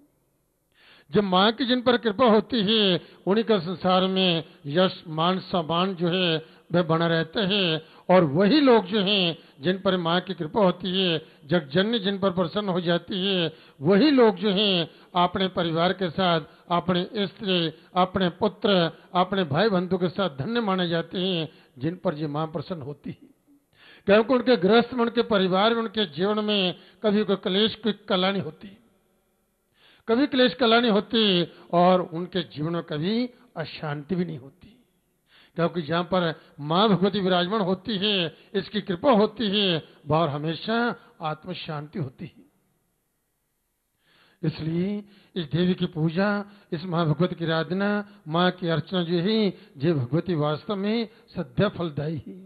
जब माँ की जिन पर कृपा होती है उन्हीं का संसार में यश मान सम्मान जो है वह बना रहता है। और वही लोग जो हैं जिन पर माँ की कृपा होती है, जगजननी जिन पर प्रसन्न हो जाती है, वही लोग जो हैं अपने परिवार के साथ, अपने स्त्री, अपने पुत्र, अपने भाई बंधु के साथ धन्य माने जाते हैं जिन पर ये माँ प्रसन्न होती है। क्योंकि उनके गृहस्थ में, उनके परिवार में, उनके जीवन में कभी कोई क्लेश, कोई कला नहीं होती, कभी क्लेश कला नहीं होती और उनके जीवन में कभी अशांति भी नहीं होती। क्योंकि जहाँ पर माँ भगवती विराजमान होती है, इसकी कृपा होती है, वहाँ हमेशा आत्म शांति होती है। इसलिए इस देवी की पूजा, इस माँ भगवती की आराधना, माँ की अर्चना जो है ये भगवती वास्तव में सद्य फलदायी है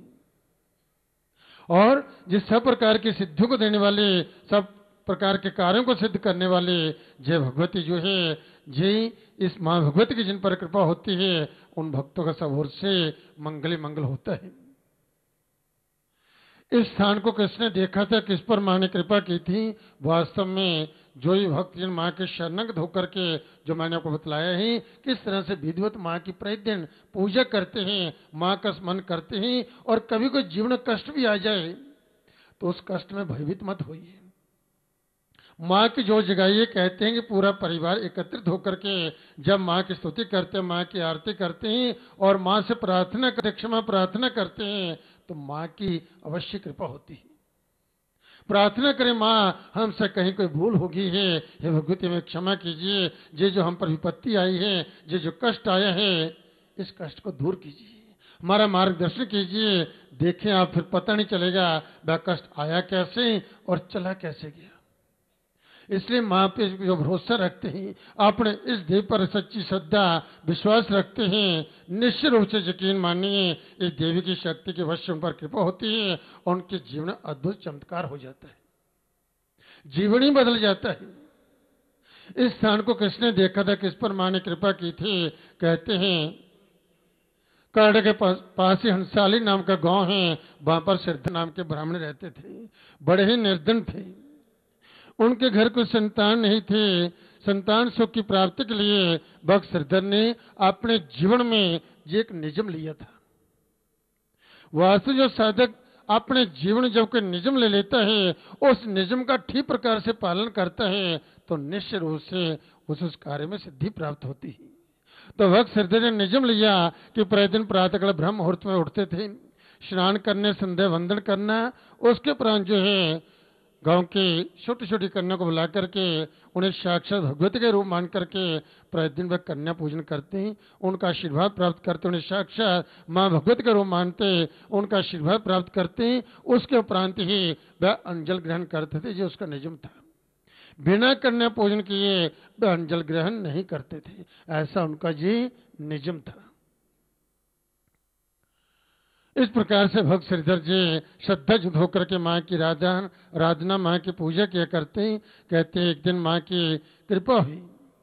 और जिस सब प्रकार की सिद्धियों को देने वाले, सब प्रकार के कार्यों को सिद्ध करने वाले जय भगवती जो है, जय इस माँ भगवती की जिन पर कृपा होती है उन भक्तों का सब ओर से मंगल मंगल होता है। इस स्थान को किसने देखा था, किस पर माँ ने कृपा की थी? वास्तव में जो ही भक्त जिन माँ के शरणगत होकर के, जो मैंने आपको बतलाया है किस तरह से विधिवत माँ की प्रतिदिन पूजा करते हैं, माँ का स्मरण करते हैं और कभी कोई जीवन कष्ट भी आ जाए तो उस कष्ट में भयभीत मत होइए। माँ की जो जगाइए, कहते हैं कि पूरा परिवार एकत्रित होकर के जब माँ की स्तुति करते हैं, माँ की आरती करते हैं और माँ से प्रार्थना करते, क्षमा प्रार्थना करते हैं तो माँ की अवश्य कृपा होती है। प्रार्थना करें, माँ हमसे कहीं कोई भूल हो गई है, हे भगवती में क्षमा कीजिए, ये जो हम पर विपत्ति आई है, ये जो कष्ट आया है, इस कष्ट को दूर कीजिए, हमारा मार्गदर्शन कीजिए। देखें आप, फिर पता नहीं चलेगा वह कष्ट आया कैसे और चला कैसे गया। इसलिए माँ पे जो भरोसा रखते हैं, अपने इस देव पर सच्ची श्रद्धा विश्वास रखते हैं, निश्चित रूप से यकीन मानिए इस देवी की शक्ति के वश उन पर कृपा होती है और उनके जीवन अद्भुत चमत्कार हो जाता है, जीवन ही बदल जाता है। इस स्थान को किसने देखा था, किस पर माँ ने कृपा की थी? कहते हैं कर्ड के पास, पास ही हंसाली नाम का गांव है, वहां पर सिद्ध नाम के ब्राह्मण रहते थे, बड़े ही निर्धन थे, उनके घर कोई संतान नहीं थे। संतान सुख की प्राप्ति के लिए भक्त श्रीधर ने अपने जीवन में ये एक नियम लिया था। वास्तव जो साधक अपने जीवन जब कोई नियम ले लेता है, उस नियम का ठीक प्रकार से पालन करता है, तो निश्चित रूप से उस उस कार्य में सिद्धि प्राप्त होती है। तो भक्त श्रीधर ने नियम लिया कि प्रतिदिन प्रातःकाल ब्रह्म मुहूर्त में उठते थे, स्नान करने, संध्या वंदन करना, उसके उपरांत जो है गांव की छोटी छोटी कन्या को बुला करके उन्हें साक्षात भगवती के रूप मान करके प्रतिदिन वह कन्या पूजन करते हैं, उनका आशीर्वाद प्राप्त करते, उन्हें साक्षात माँ भगवती के रूप मानते, उनका आशीर्वाद प्राप्त करते हैं। उसके उपरांत ही वह अंजल ग्रहण करते थे, जो उसका नियम था। बिना कन्या पूजन किए वह अंजल ग्रहण नहीं करते थे, ऐसा उनका जी नियम था। इस प्रकार से भक्त श्रीधर जी श्रद्धा युक्त होकर के माँ की राधन राधना माँ की पूजा किया करते। कहते एक दिन माँ की कृपा हुई,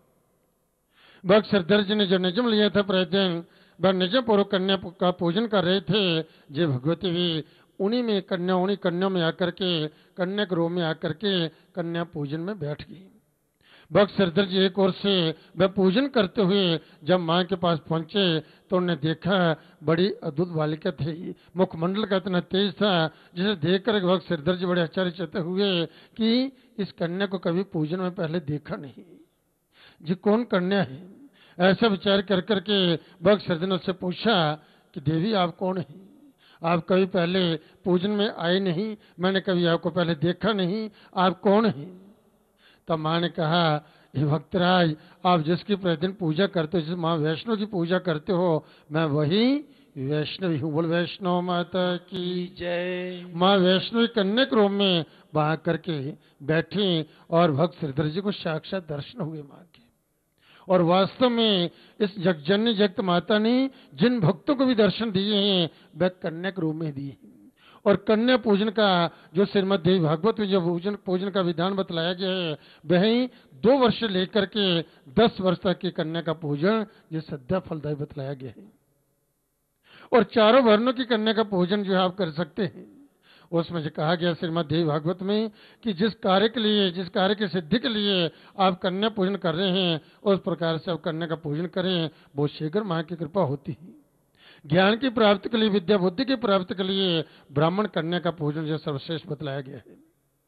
भक्त श्रीधर जी ने जो नियम लिया था प्रतिदिन वह नियम पूर्वक कन्या का पूजन कर रहे थे। जे भगवती भी उन्हीं में कन्या उन्हीं कन्याओं में आकर के कन्या के रूप में आकर के कन्या पूजन में बैठ गई। भक्त श्रीधर जी एक ओर से वह पूजन करते हुए जब माँ के पास पहुंचे तो उन्होंने देखा बड़ी अद्भुत बालिका थी, मुखमंडल का इतना तेज था जिसे देखकर भक्त श्रीधर जी बड़े आश्चर्यचकित हुए कि इस कन्या को कभी पूजन में पहले देखा नहीं, जी कौन कन्या है। ऐसा विचार कर करके भक्त श्रीधर ने उससे पूछा कि देवी आप कौन है, आप कभी पहले पूजन में आए नहीं, मैंने कभी आपको पहले देखा नहीं, आप कौन है। तब माँ ने कहा हे भक्तराज, आप जिसकी प्रतिदिन पूजा करते हो, जिस माँ वैष्णव की पूजा करते हो, मैं वही वैष्णवी हूँ। बोल वैष्णव माता की जय। माँ वैष्णवी कन्या के रूप में वहां करके बैठी और भक्त श्रीधर जी को साक्षात दर्शन हुए माँ के। और वास्तव में इस जगजननी जगत माता ने जिन भक्तों को भी दर्शन दिए हैं वह कन्या के रूप में दिए हैं। और कन्या पूजन का जो श्रीमद् देवी भागवत में जो पूजन पूजन का विधान बतलाया गया है, वही दो वर्ष लेकर के दस वर्ष तक की कन्या का पूजन ये सद्या फलदायी बतलाया गया है। और चारों वर्णों की कन्या का पूजन जो है आप कर सकते हैं। उसमें जो कहा गया श्रीमद् देवी भागवत में कि जिस कार्य के लिए, जिस कार्य की सिद्धि के लिए आप कन्या पूजन कर रहे हैं, उस प्रकार से आप कन्या का पूजन करें, बहुत शीघ्र माँ की कृपा होती है। ज्ञान की प्राप्ति के लिए, विद्या बुद्धि की प्राप्ति के लिए ब्राह्मण कन्या का पूजन जो सर्वश्रेष्ठ बतलाया गया है।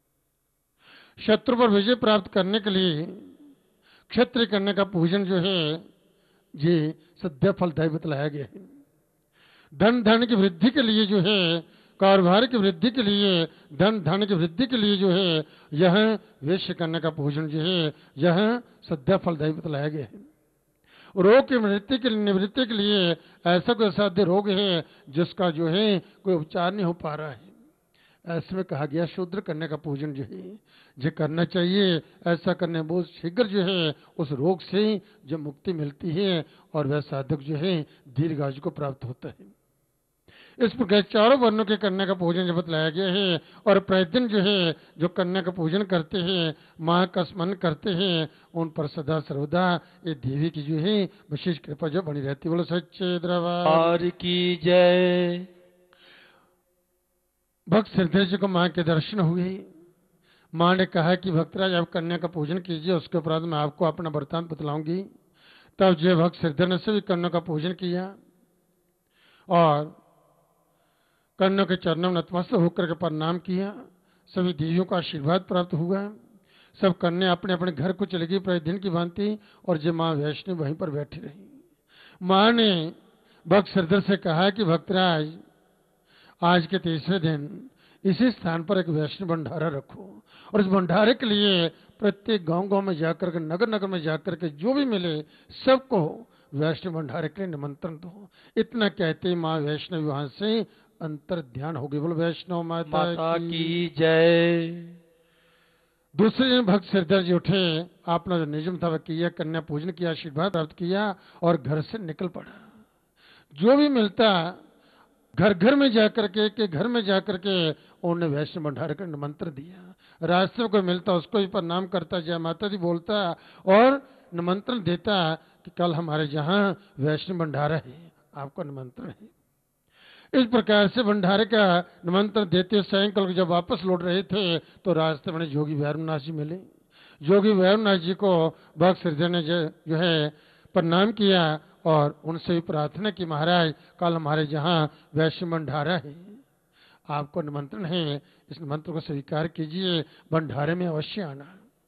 शत्रु पर विजय प्राप्त करने के लिए क्षत्रिय कन्या का पूजन जो है ये सद्या फलदायी बतलाया गया है। धन धन की वृद्धि के लिए जो है, कारोबार की वृद्धि के लिए, धन धन की वृद्धि के लिए जो है, यह वैश्य कन्या का पूजन जो है यह सद्या फलदायी बतलाया गया है। रोग की निवृत्ति के निवृत्ति के लिए ऐसा कोई असाध्य रोग है जिसका जो है कोई उपचार नहीं हो पा रहा है, ऐसे में कहा गया शूद्र कन्या का पूजन जो है जो करना चाहिए। ऐसा करने बहुत शीघ्र जो है उस रोग से जो मुक्ति मिलती है और वह साधक जो है दीर्घायु को प्राप्त होता है। इस प्रकार चारों वर्णों के कन्या का पूजन जो बतलाया गया है। और प्रतिदिन जो है जो कन्या का पूजन करते हैं, माँ का स्मरण करते हैं, उन पर सदा सर्वदा ये देवी की जो है विशेष कृपा जो बनी रहती। बोलो सच्चे दरबार की जय। भक्त श्रीधर जी को माँ के दर्शन हुए। माँ ने कहा कि भक्तराज आप कन्या का पूजन कीजिए, उसके उपरांत मैं आपको अपना वृत्तांत बतलाऊंगी। तब जो भक्त श्रीधर ने सभी कन्या का पूजन किया और कन्या के चरणों में नतमस्तक होकर के प्रणाम किया। सभी देवियों का आशीर्वाद प्राप्त हुआ। सब कन्या अपने अपने घर को चली गई प्रतिदिन की भांति, और जो माँ वैष्णव वहीं पर बैठी रही। माँ ने भक्त श्रीधर से कहा कि भक्तराज आज के तीसरे दिन इसी स्थान पर एक वैष्णव भंडारा रखो, और इस भंडारे के लिए प्रत्येक गांव गांव में जाकर के, नगर नगर में जाकर के जो भी मिले सबको वैष्णव भंडारे के लिए निमंत्रण दो। इतना कहते माँ वैष्णव वहां से अंतर ध्यान हो गई। बोलो वैष्णव माता, माता की जय। दूसरे दिन भक्त श्रीधर जी उठे, अपना जो नियम था वह किया, कन्या पूजन किया, आशीर्वाद प्राप्त किया और घर से निकल पड़ा। जो भी मिलता घर घर में जाकर के के घर में जाकर के उन्होंने वैष्णव भंडारे का निमंत्रण दिया। रास्ते में कोई मिलता उसको भी प्रणाम करता, जय माता दी बोलता और निमंत्रण देता कि कल हमारे यहाँ वैष्णव भंडारा है, आपका निमंत्रण है। इस प्रकार से भंडारे का निमंत्रण देते सायंकाल को जब वापस लौट रहे थे तो रास्ते में जोगी बिहार नाथ जी मिले। जोगी वैभवनाथ जी को भक्त श्रीधर ने जो है प्रणाम किया और उनसे भी प्रार्थना की, महाराज कल हमारे जहाँ वैश्य भंडारा है, आपको निमंत्रण है, इस निमंत्रण को स्वीकार कीजिए, भंडारे में अवश्य आना।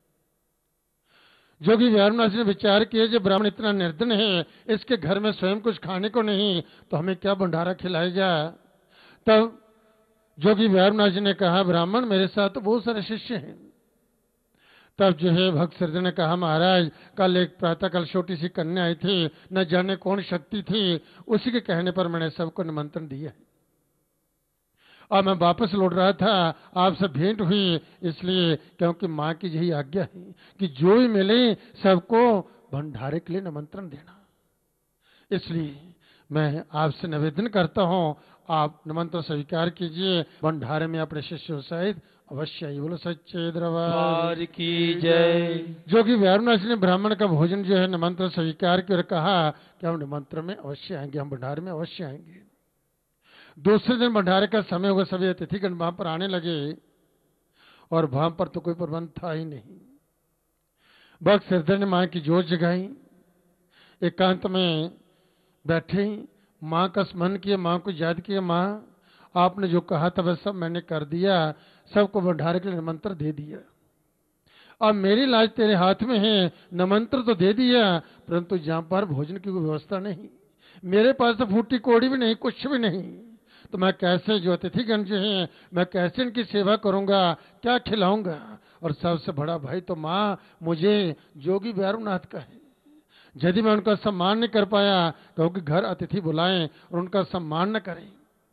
जोगी वैभवनाथ जी ने विचार किया, जब ब्राह्मण इतना निर्धन है, इसके घर में स्वयं कुछ खाने को नहीं, तो हमें क्या भंडारा खिलाएगा। तब जोगी वैभवनाथ जी ने कहा, ब्राह्मण मेरे साथ तो बहुत सारे शिष्य हैं। तब जो है भक्त श्रीधर ने कहा, महाराज कल एक प्रातः कल छोटी सी कन्या आई थी, न जाने कौन शक्ति थी, उसी के कहने पर मैंने सबको निमंत्रण दिया है। और मैं वापस लौट रहा था, आपसे भेंट हुई, इसलिए क्योंकि माँ की यही आज्ञा है कि जो भी मिले सबको भंडारे के लिए निमंत्रण देना। इसलिए मैं आपसे निवेदन करता हूँ, आप निमंत्रण स्वीकार कीजिए, भंडारे में अपने शिष्यों सहित अवश्य ही। बोलो सच्चे दरबार की जय। जोगी वैभवनाथ जी ने ब्राह्मण का भोजन जो है निमंत्रण स्वीकार किया और कहा कि हम निमंत्रण में अवश्य आएंगे, हम भंडारे में अवश्य आएंगे। दूसरे दिन भंडारे का समय हुआ, सभी अतिथिगण वहां पर आने लगे और वहां पर तो कोई प्रबंध था ही नहीं। भक्त श्रीधर ने माँ की जोत जगाई, एकांत में बैठे, माँ का स्मरण किया, माँ को याद किया, माँ आपने जो कहा था वह सब मैंने कर दिया, सबको भंडारे के लिए निमंत्रण दे दिया। अब मेरी लाज तेरे हाथ में है, निमंत्रण तो दे दिया, परंतु जहां पर भोजन की कोई व्यवस्था नहीं, मेरे पास तो फूटी कोड़ी भी नहीं, कुछ भी नहीं, तो मैं कैसे जो अतिथिगण जो है, मैं कैसे इनकी सेवा करूंगा, क्या खिलाऊंगा। और सबसे बड़ा भाई तो माँ मुझे जोगी वैभवनाथ का है, यदि मैं उनका सम्मान नहीं कर पाया, क्योंकि घर अतिथि बुलाएं और उनका सम्मान न करें,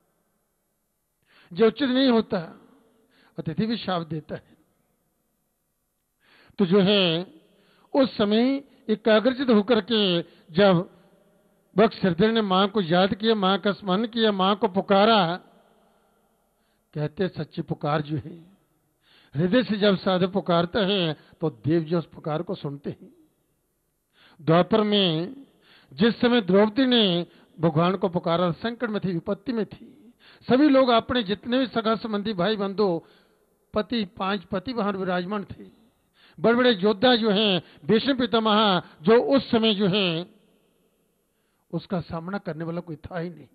जो उचित नहीं होता, अतिथि भी शाप देता है। तो जो है उस समय एकाग्रचित होकर के जब भक्त श्रीधर ने मां को याद किया, मां का स्मरण किया, मां को पुकारा, कहते सच्ची पुकार जो है हृदय से जब साधु पुकारता है तो देव जी उस पुकार को सुनते हैं। द्वापर में जिस समय द्रौपदी ने भगवान को पुकारा, संकट में थी, विपत्ति में थी, सभी लोग अपने जितने भी सगा संबंधी भाई बंधु पति, पांच पति वहां विराजमान थे, बड़े बड़े योद्धा जो हैं, भीष्म पितामह, जो उस समय जो है उसका सामना करने वाला कोई था ही नहीं।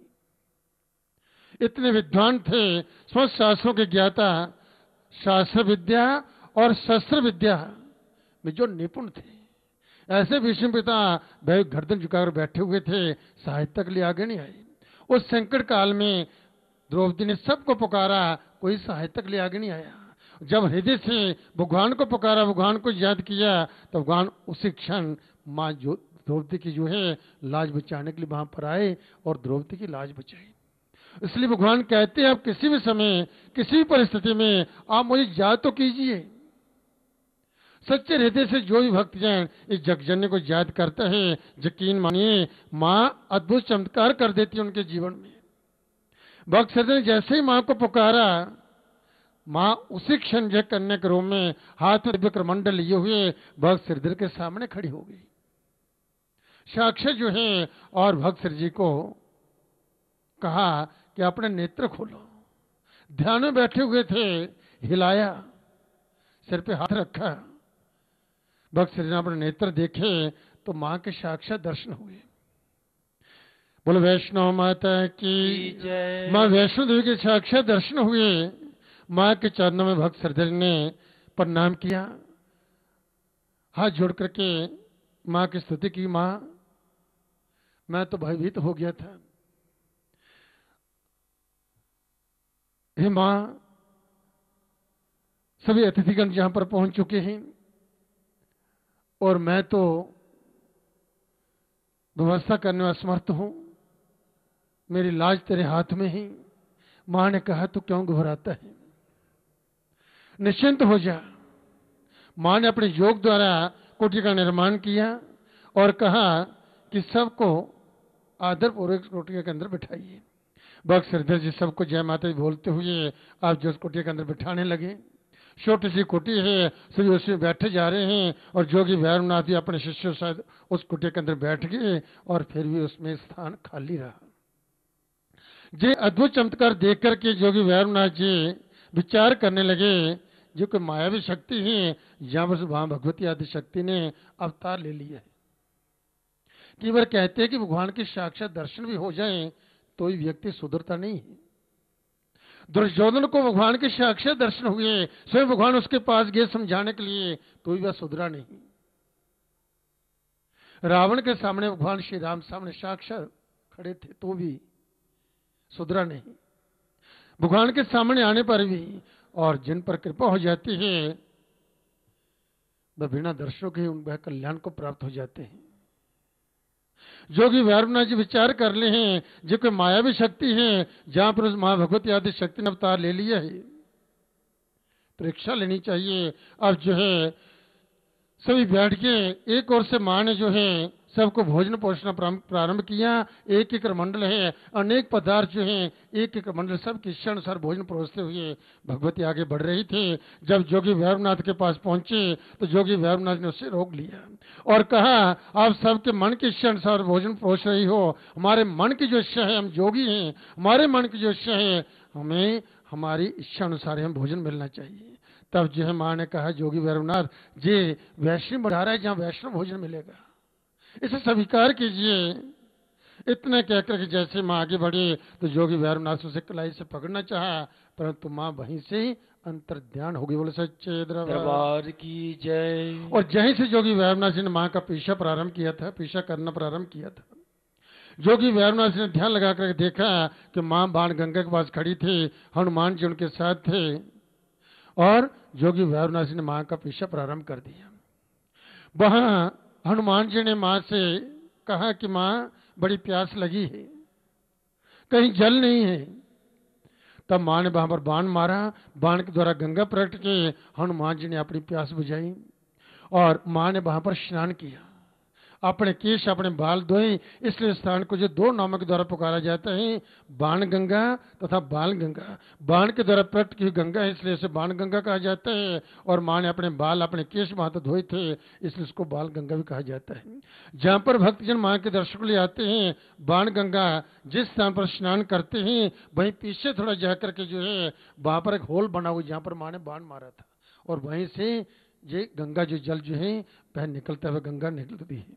इतने विद्वान थे, समस्त शास्त्रों के ज्ञाता, शास्त्र विद्या और शस्त्र विद्या में जो निपुण थे, ऐसे भीष्म पिता भाई गर्दन झुकाकर बैठे हुए थे, सहायता के लिए आगे नहीं आए। उस संकट काल में द्रौपदी ने सबको पुकारा, कोई सहायता के लिए आगे नहीं आया। जब हृदय से भगवान को पुकारा, भगवान को याद किया, तो भगवान उसी क्षण माँ जो द्रौपदी की जो है लाज बचाने के लिए वहां पर आए और द्रौपदी की लाज बचाई। इसलिए भगवान कहते हैं, आप किसी भी समय, किसी भी परिस्थिति में आप मुझे याद तो कीजिए। सच्चे हृदय से जो भी भक्तजन इस जगजननी को याद करता है, यकीन मानिए माँ अद्भुत चमत्कार कर देती है उनके जीवन में। भक्त श्रीधर ने जैसे ही माँ को पुकारा, माँ उसी क्षण जो कन्या के रूप में हाथ में दिव्य करमंडल लिए हुए भक्त श्रीधर के सामने खड़ी हो गई, साक्षात जो है। और भक्त श्री जी को कहा कि अपने नेत्र खोलो। ध्यान में बैठे हुए थे, हिलाया, सिर पे हाथ रखा, भक्त श्री ने अपने नेत्र देखे तो मां के साक्षात दर्शन हुए। बोलो वैष्णव माता की जय। मां वैष्णो देवी के साक्षात दर्शन हुए। मां के चरणों में भक्त श्रीधर ने प्रणाम किया, हाथ जोड़ करके मां की स्तुति की। मां मैं तो भयभीत हो गया था, हे मां सभी अतिथिगण जहां पर पहुंच चुके हैं और मैं तो व्यवस्था करने में असमर्थ हूं, मेरी लाज तेरे हाथ में ही। मां ने कहा तू क्यों घबराता है, निश्चिंत हो जा। मां ने अपने योग द्वारा कुटी का निर्माण किया और कहा कि सबको आदर पूर्वक कुटिया के अंदर बिठाइए। भक्त श्रीधर जी सबको जय माता बोलते हुए आप जो कुटिया के अंदर बिठाने लगे। छोटी सी कुटी है, सभी उसमें बैठे जा रहे हैं और जोगी वैभवनाथ भी अपने शिष्यों से उस कुटिया के अंदर बैठ गए और फिर भी उसमें स्थान खाली रहा। ये अद्भुत चमत्कार देख करके जोगी वैभवनाथ जी विचार करने लगे, जो कि मायावी शक्ति है, जहां पर वहां भगवती आदि शक्ति ने अवतार ले लिया है। कई बार कहते हैं कि भगवान के साक्षात दर्शन भी हो जाएं तो ही व्यक्ति सुधरता नहीं है। दुर्योधन को भगवान के साक्षात दर्शन हुए, स्वयं भगवान उसके पास गए समझाने के लिए, तो भी वह सुधरा नहीं। रावण के सामने भगवान श्री राम सामने साक्षात खड़े थे तो भी सुधरा नहीं। भगवान के सामने आने पर भी, और जिन पर कृपा हो जाती है वह बिना दर्शनों के उन वह कल्याण को प्राप्त हो जाते हैं। जोगी व्यारनाथ जी विचार कर ले हैं, जो कि मायावी शक्ति है, जहां पर उस मां भगवती आदि शक्ति ने अवतार ले लिया है, परीक्षा लेनी चाहिए। अब जो है सभी बैठ के, एक ओर से मां ने जो है सबको भोजन पोषण प्रारंभ किया। एक एक मंडल है, अनेक पदार्थ जो हैं, एक एक मंडल सब के इच्छा अनुसार भोजन परोसते हुए भगवती आगे बढ़ रही थी। जब जोगी व्यारनाथ के पास पहुंचे तो जोगी व्यारनाथ ने उससे रोक लिया और कहा, आप सबके मन की इच्छा अनुसार भोजन परोस रही हो, हमारे मन की जो इच्छा है, हम जोगी हैं, हमारे मन की जो इच्छा है, हमें हमारी इच्छा अनुसार हम भोजन मिलना चाहिए। तब जो है माँ ने कहा, जोगी व्यारनाथ जी वैष्णव बढ़ा रहा है, जहाँ वैष्णव भोजन मिलेगा इसे स्वीकार कीजिए। इतने कहकर के जैसे माँ आगे बढ़ी तो जोगी व्यारनाथ उसे कलाई से पकड़ना चाहा, परंतु माँ वहीं से अंतर ध्यान हो गई। बोले सच्चे दरबार की जय। और जहीं से जोगी व्यारनाथ जी ने माँ का पीछा प्रारंभ किया था, पीछा करना प्रारंभ किया था, जोगी व्यारनाथ जी ने ध्यान लगा कर देखा कि माँ बाण गंगा के पास खड़ी थी, हनुमान जी उनके साथ थे, और जोगी व्यारनाथ जी ने माँ का पीछा प्रारंभ कर दिया। वहां हनुमान जी ने माँ से कहा कि माँ बड़ी प्यास लगी है, कहीं जल नहीं है। तब माँ ने वहां पर बाण मारा, बाण के द्वारा गंगा प्रकट के हनुमान जी ने अपनी प्यास बुझाई और माँ ने वहां पर स्नान किया, अपने केश अपने बाल धोए। इसलिए स्थान को जो दो नामों के द्वारा पुकारा जाता है, बाण गंगा तथा बाल गंगा। बाण के द्वारा प्रकट की गंगा है, इसलिए इसे बाण गंगा कहा जाता है, और माँ ने अपने बाल अपने केश वहां तो धोए थे, इसलिए इसको बाल गंगा भी कहा जाता है। जहाँ पर भक्तजन माँ के दर्शन के लिए आते हैं, बाण गंगा जिस स्थान पर स्नान करते हैं, वहीं पीछे थोड़ा जा करके जो है वहां पर एक होल बना हुआ, जहाँ पर माँ ने बाण मारा था, और वहीं से ये गंगा जो जल जो है वह निकलता हुआ गंगा निकलती है।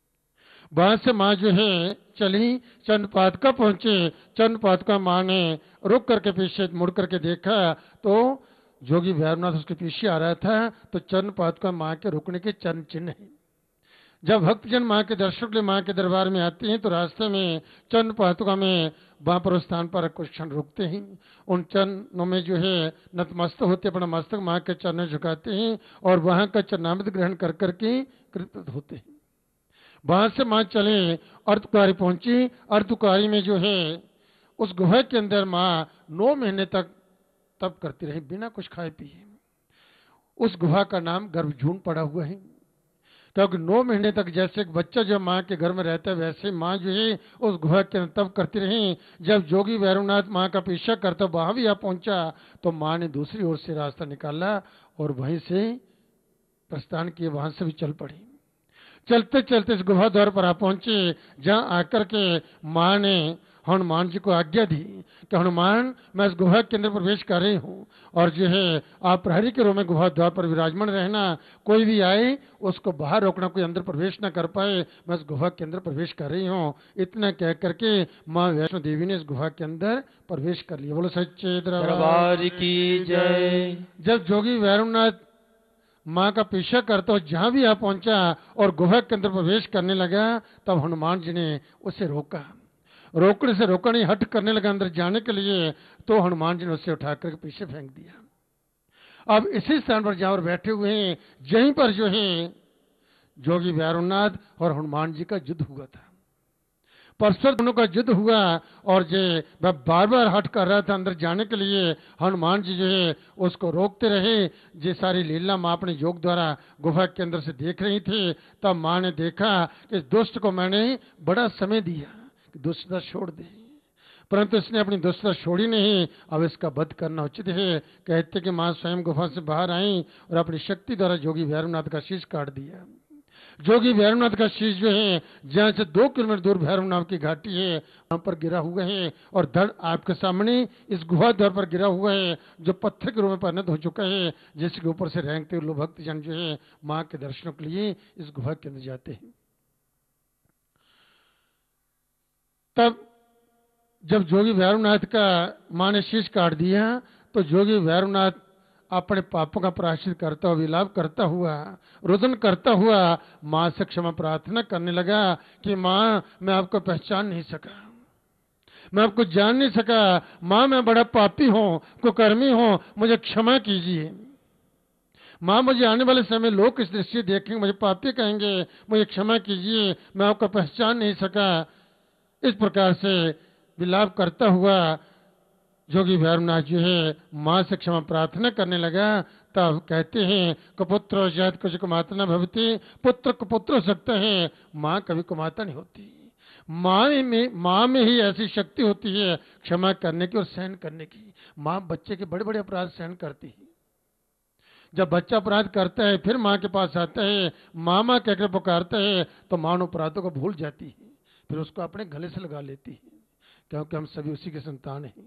वहां से माँ जो है चली, चंद्रपादुका पहुंचे। चंद्रपादुका माँ ने रुक करके पीछे मुड़ करके देखा तो जोगी व्यारनाथ उसके पीछे आ रहा था, तो चंद्रपादुका माँ के रुकने के चरण चिन्ह है। जब भक्तजन माँ के दर्शन के लिए माँ के दरबार में आते हैं तो रास्ते में चंद्रपादुका में वहां पर उस स्थान पर कुछ क्षण रुकते हैं। उन चरणों में जो है नतमस्तक होते, अपना मस्तक माँ के चरण झुकाते हैं और वहां का चरणामृत ग्रहण कर करके कृतज्ञ होते हैं। वहां से माँ चले, अर्धकुआरी पहुंची। अर्धकुआरी में जो है उस गुहा के अंदर माँ नौ महीने तक तप करती रही बिना कुछ खाए पिए। उस गुहा का नाम गर्भजून पड़ा हुआ है, क्योंकि नौ महीने तक जैसे एक बच्चा जो माँ के घर में रहता है, वैसे माँ जो है उस गुहा के अंदर तप करती रही। जब जोगी व्यारनाथ माँ का पीछा करता वहां भी आ पहुंचा तो माँ ने दूसरी ओर से रास्ता निकाला और वहीं से प्रस्थान किए, वहां से भी चल पड़ी। चलते चलते इस गुफा द्वार पर आ पहुंचे, जहां आकर के माँ ने हनुमान जी को आज्ञा दी कि हनुमान, मैं इस गुफा के अंदर प्रवेश कर रही हूँ और जो है आप प्रहरी के रूप में गुफा द्वार पर विराजमान रहना, कोई भी आए उसको बाहर रोकना, कोई अंदर प्रवेश न कर पाए, मैं इस गुफा के अंदर प्रवेश कर रही हूँ। इतना कह करके माँ वैष्णो देवी ने इस गुफा के अंदर प्रवेश कर लिया। बोलो सच्चे दरबार की जय। जब जोगी व्यारनाथ माँ का पीछा करता हो जहां भी आ पहुंचा और गुफा के अंदर प्रवेश करने लगा, तब हनुमान जी ने उसे रोका। रोकने से रोका नहीं, हट करने लगा अंदर जाने के लिए, तो हनुमान जी ने उसे उठाकर पीछे फेंक दिया। अब इसी स्थान पर जहां पर बैठे हुए हैं, यहीं पर जो है जोगी व्यारनाथ और हनुमान जी का युद्ध हुआ था। परस्पर दोनों का युद्ध हुआ और जो वह बार बार हट कर रहा था अंदर जाने के लिए। हनुमान जी जो है उसको रोकते रहे। ये सारी लीला माँ अपने योग द्वारा गुफा के अंदर से देख रही थी। तब माँ ने देखा कि इस दुष्ट को मैंने बड़ा समय दिया कि दुष्टता छोड़ दे, परंतु इसने अपनी दुष्टता छोड़ी नहीं। अब इसका वध करना उचित है। कहते कि माँ स्वयं गुफा से बाहर आई और अपनी शक्ति द्वारा जोगी व्यारनाथ का शीश काट दिया। जोगी भैरवनाथ का शीश जो है जहाँ से दो किलोमीटर दूर भैरव नाम की घाटी है वहां पर गिरा हुआ है और धड़ आपके सामने इस गुहा द्वार पर गिरा हुआ है जो पत्थर के रूप में परिणत हो चुका है, जिसके ऊपर से रेंगते हुए लोग भक्तजन जो है माँ के दर्शनों के लिए इस गुहा के अंदर जाते हैं। तब जब जोगी भैरवनाथ का माँ ने शीश काट दिया तो जोगी भैरवनाथ अपने पापों का प्रायश्चित करता हुआ विलाप करता हुआ रुदन करता हुआ माँ से क्षमा प्रार्थना करने लगा कि माँ मैं आपको पहचान नहीं सका, मैं आपको जान नहीं सका, माँ मैं बड़ा पापी हूँ, कुकर्मी हूँ, मुझे क्षमा कीजिए। माँ मुझे आने वाले समय लोग इस दृष्टि से देखेंगे, मुझे पापी कहेंगे, मुझे क्षमा कीजिए, मैं आपको पहचान नहीं सका। इस प्रकार से विलाप करता हुआ जोगी भैरवनाथ जो है माँ से क्षमा प्रार्थना करने लगा। तब कहते हैं कुपुत्र शायद कुछ कुमाता न भवती, पुत्र कुपुत्र हो सकता है, माँ कभी कुमाता नहीं होती। माँ में माँ में ही ऐसी शक्ति होती है क्षमा करने की और सहन करने की। माँ बच्चे के बड़े बड़े अपराध सहन करती है। जब बच्चा अपराध करता है फिर माँ के पास आता है, माँ माँ कहकर पुकारता है तो माँ उन अपराधों को भूल जाती है, फिर उसको अपने गले से लगा लेती है, क्योंकि हम सभी उसी के संतान हैं।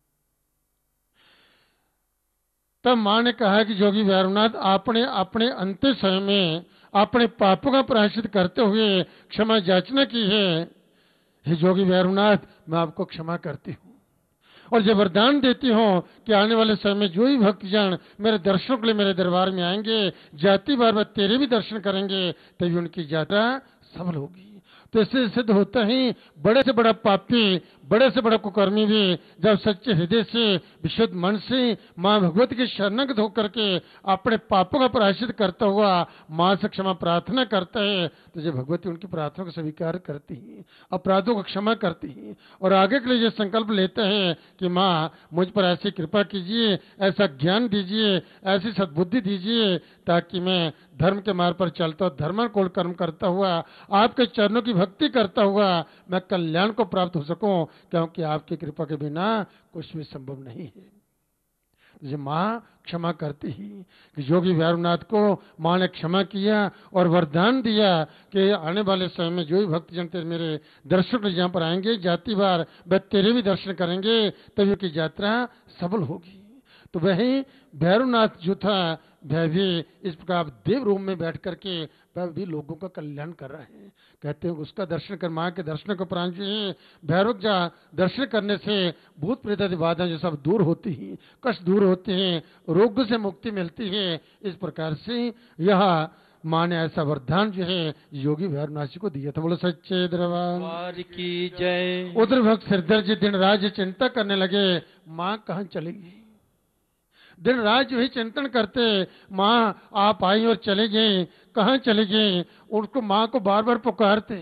तब माँ ने कहा कि जोगी भैरवनाथ आपने अपने अंतिम समय में अपने पापों का प्रायश्चित करते हुए क्षमा याचना की है। हे जोगी भैरवनाथ मैं आपको क्षमा करती हूँ और जब वरदान देती हूँ कि आने वाले समय में जो ही भक्तजन मेरे दर्शनों के लिए मेरे दरबार में आएंगे, जाति बार बार तेरे भी दर्शन करेंगे, तभी उनकी यात्रा सफल होगी। तो इससे सिद्ध होता ही बड़े से बड़ा पापी, बड़े से बड़ा कुकर्मी भी जब सच्चे हृदय से विशुद्ध मन से माँ भगवती के शरणागत होकर के अपने पापों का प्रायश्चित करता हुआ माँ से क्षमा प्रार्थना करता है तो जब भगवती उनकी प्रार्थना को स्वीकार करती है, अपराधों को क्षमा करती है और आगे के लिए ये संकल्प लेता है कि माँ मुझ पर ऐसी कृपा कीजिए, ऐसा ज्ञान दीजिए, ऐसी सद्बुद्धि दीजिए ताकि मैं धर्म के मार्ग पर चलता हुआ धर्मानुकूल कर्म करता हुआ आपके चरणों की भक्ति करता हुआ मैं कल्याण को प्राप्त हो सकूं, क्योंकि आपकी कृपा के बिना कुछ भी संभव नहीं है। ये माँ क्षमा करती ही कि जोगी भैरवनाथ को माँ ने क्षमा किया और वरदान दिया कि आने वाले समय में जो भी भक्तजन तेरे मेरे दर्शन के जहाँ पर आएंगे जाति बार वह तेरे भी दर्शन करेंगे तभी उनकी यात्रा सफल होगी। तो वही भैरवनाथ जो था वह भी इस प्रकार देव रूप में बैठ करके वह भी लोगों का कल्याण कर रहा है। कहते हैं उसका दर्शन कर माँ के दर्शन को प्राण जो है भैरव का दर्शन करने से भूत प्रेत आदि बाधाएं जो सब दूर होती हैं, कष्ट दूर होते हैं, रोग से मुक्ति मिलती है। इस प्रकार से यह माँ ने ऐसा वरदान जो है योगी भैरवनाथ जी को दिया था। बोलो सच्चे दरबार की जय। उधर भक्त सिरदर जी दिन रात चिंता करने लगे माँ कहाँ चलेगी। दिन रात जो ही चिंतन करते माँ आप आई और चले गए, कहाँ चले गए, उनको माँ को बार बार पुकारते।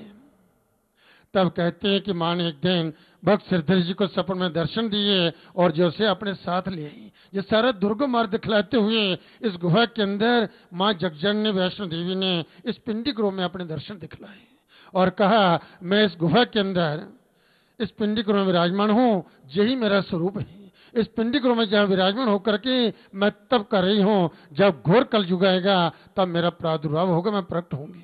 तब कहते हैं कि माँ ने एक दिन भक्त सिरधर जी को सपन में दर्शन दिए और जो से अपने साथ ले आई। ये सारा दुर्गम मार्ग दिखलाते हुए इस गुहा के अंदर माँ जगजननी वैष्णो देवी ने इस पिंडी गृह में अपने दर्शन दिखलाए और कहा मैं इस गुहा के अंदर इस पिंडी गृह में विराजमान हूँ, यही मेरा स्वरूप है। इस पिंडी गृह में जहाँ विराजमान होकर के मैं तब कर रही हूँ, जब घोर कलयुग आएगा तब मेरा प्रादुर्भाव होगा, मैं प्रकट होंगी।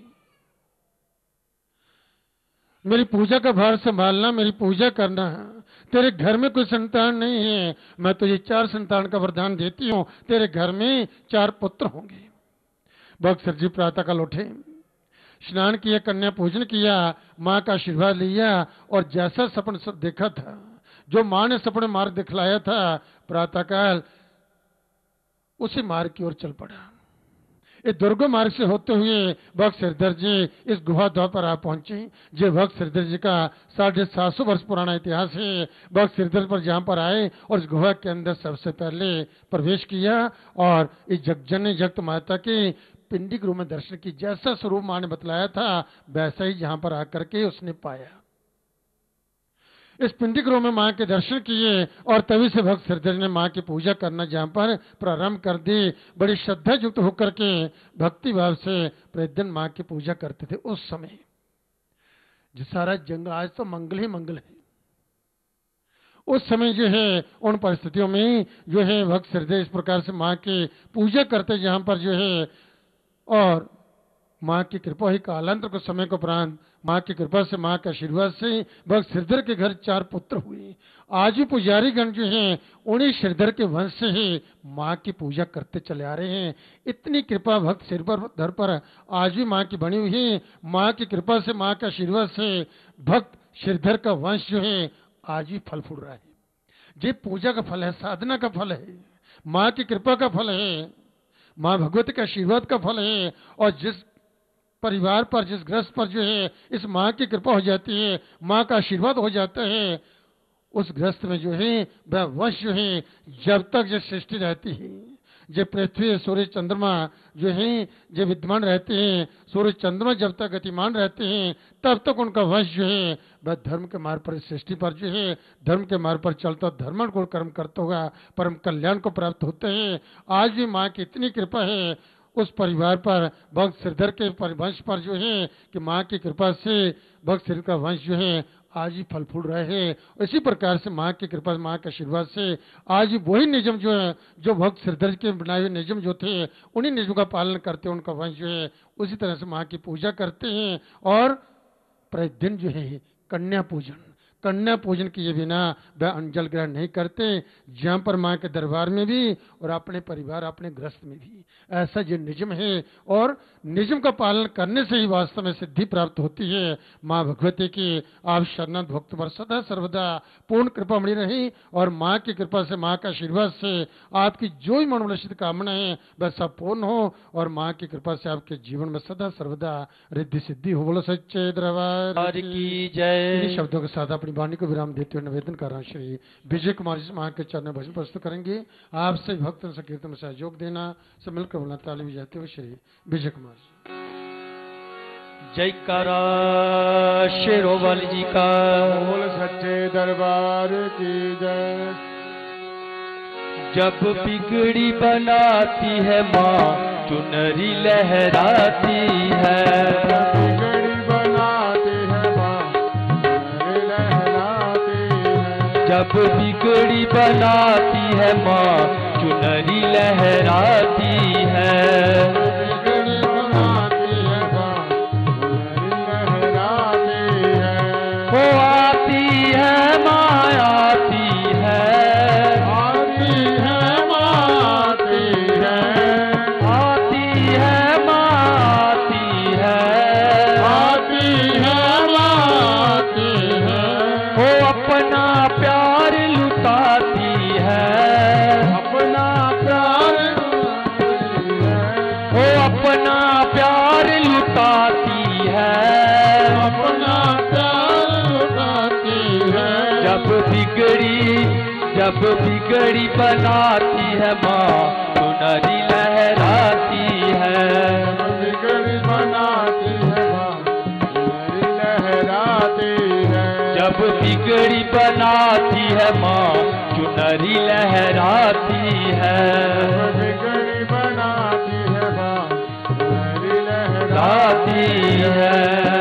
मेरी पूजा का भार संभालना, मेरी पूजा करना। तेरे घर में कोई संतान नहीं है, मैं तुझे चार संतान का वरदान देती हूँ, तेरे घर में चार पुत्र होंगे। भक्त सर जी प्रातः काल उठे, स्नान किया, कन्या पूजन किया, माँ का आशीर्वाद लिया और जैसा सपन सब देखा था, जो माँ ने सपने मार्ग दिखलाया था, प्रातःकाल उसी मार्ग की ओर चल पड़ा। इस दुर्गम मार्ग से होते हुए भक्त सिरधर जी इस गुहा द्वार पर आ पहुंचे। जो भक्त सिरधर जी का साढ़े सात सौ वर्ष पुराना इतिहास है। भक्त सिरधर पर जहाँ पर आए और इस गुहा के अंदर सबसे पहले प्रवेश किया और इस जगजननी जगत माता के पिंडी गृह में दर्शन की। जैसा स्वरूप माँ ने बतलाया था वैसा ही जहाँ पर आकर के उसने पाया। इस पिंडी गृह में माँ के दर्शन किए और तभी से भक्त सिरधर ने माँ की पूजा करना जहाँ पर प्रारंभ कर दी। बड़ी श्रद्धा युक्त होकर के भक्ति भाव से प्रतिदिन माँ की पूजा करते थे। उस समय जो सारा जंग, आज तो मंगल ही मंगल है, उस समय जो है उन परिस्थितियों में जो है भक्त सिरधर इस प्रकार से माँ की पूजा करते जहाँ पर जो है और माँ की कृपा ही कालांतर को समय को उपरांत माँ की कृपा से, माँ के आशीर्वाद से भक्त श्रीधर के घर चार पुत्र हुए। आज भी पुजारी गण जो हैं उन्हीं श्रीधर के वंश से ही माँ की पूजा करते चले आ रहे हैं। इतनी कृपा भक्त श्रीधर पर आज भी माँ की बनी हुई है। माँ की कृपा से, माँ के आशीर्वाद से भक्त श्रीधर का वंश जो है आज भी फल फूल रहा है। ये पूजा का फल है, साधना का फल है, माँ की कृपा का फल है, माँ भगवती के आशीर्वाद का फल है। और जिस परिवार पर, जिस गृहस्थ पर जो है इस माँ की कृपा हो जाती है, माँ का आशीर्वाद हो जाता है, उस गृहस्थ में जो है वह वंश जो है जब तक जो सृष्टि रहती है, जो पृथ्वी सूर्य चंद्रमा जो है जो विद्यमान रहते हैं, सूर्य चंद्रमा जब तक गतिमान रहते हैं तब तक उनका वंश जो है वह धर्म के मार्ग पर, सृष्टि पर जो है धर्म के मार्ग पर चलता, धर्म को कर्म करता होगा, परम कल्याण को प्राप्त होते हैं। आज भी माँ की इतनी कृपा है उस परिवार पर, भक्त श्रीधर के वंश पर जो है कि माँ की कृपा से भक्त श्रीधर का वंश जो है आज ही फल फूल रहे हैं। इसी प्रकार से माँ की कृपा, माँ के आशीर्वाद से आज वही नियम जो है, जो भक्त श्रीधर के बनाए हुए नियम जो थे, उन्हीं नियमों का पालन करते हैं उनका वंश जो है उसी तरह से माँ की पूजा करते हैं। और प्रतिदिन जो है कन्या पूजन, कन्या पूजन किए बिना वह अंजल ग्रहण नहीं करते। जहाँ पर माँ के दरबार में भी और अपने परिवार, अपने गृहस्थ में भी ऐसा जो नियम है, और नियम का पालन करने से ही वास्तव में सिद्धि प्राप्त होती है। माँ भगवती की आप शरणागत भक्त पर सदा सर्वदा पूर्ण कृपा बनी रही, और माँ की कृपा से, माँ का आशीर्वाद से आपकी जो भी मनोवांछित कामना है वह सब पूर्ण हो, और माँ की कृपा से आपके जीवन में सदा सर्वदा रिद्धि सिद्धि हो। बोलो सच्चे दरबार की जय। इन्हीं शब्दों के साथ अपनी वाणी को विराम देते हुए निवेदन कर रहा हूं, श्री विजय कुमार जी माँ के चरण भजन प्रस्तुत करेंगे। आपसे भक्त संकीर्तन में सहयोग देना, सब मिलकर बोलना ताली बजाते हुए श्री विजय कुमार जी। जयकारा शेरोवाल जी का। बोल सच्चे दरबार की जय। जब बिगड़ी बनाती है माँ चुनरी लहराती है, बिगड़ी बनाती है माँ चुनरी लहराती है। जब बिगड़ी बनाती है माँ चुनरी लहराती है, बिगड़ी बनाती है माँ चुनरी लहराती है। वो आती है माँ आती है, आती है माँ आती है, आती है माँ आती है, आती है माँ आती है। वो अपना प्यार लुटाती है, अपना प्यार लुटाती है, वो अपना प्यार लुटाती है। अपना प्यार लुटाती है। जब बिगड़ी जब बिगड़ी बनाती है माँ चुनरी लहराती है, बिगड़ी बनाती है माँ चुनरी लहराती है। जब बिगड़ी बनाती है माँ चुनरी लहराती है, बिगड़ी बनाती है माँ चुनरी लहराती लहराती है। है।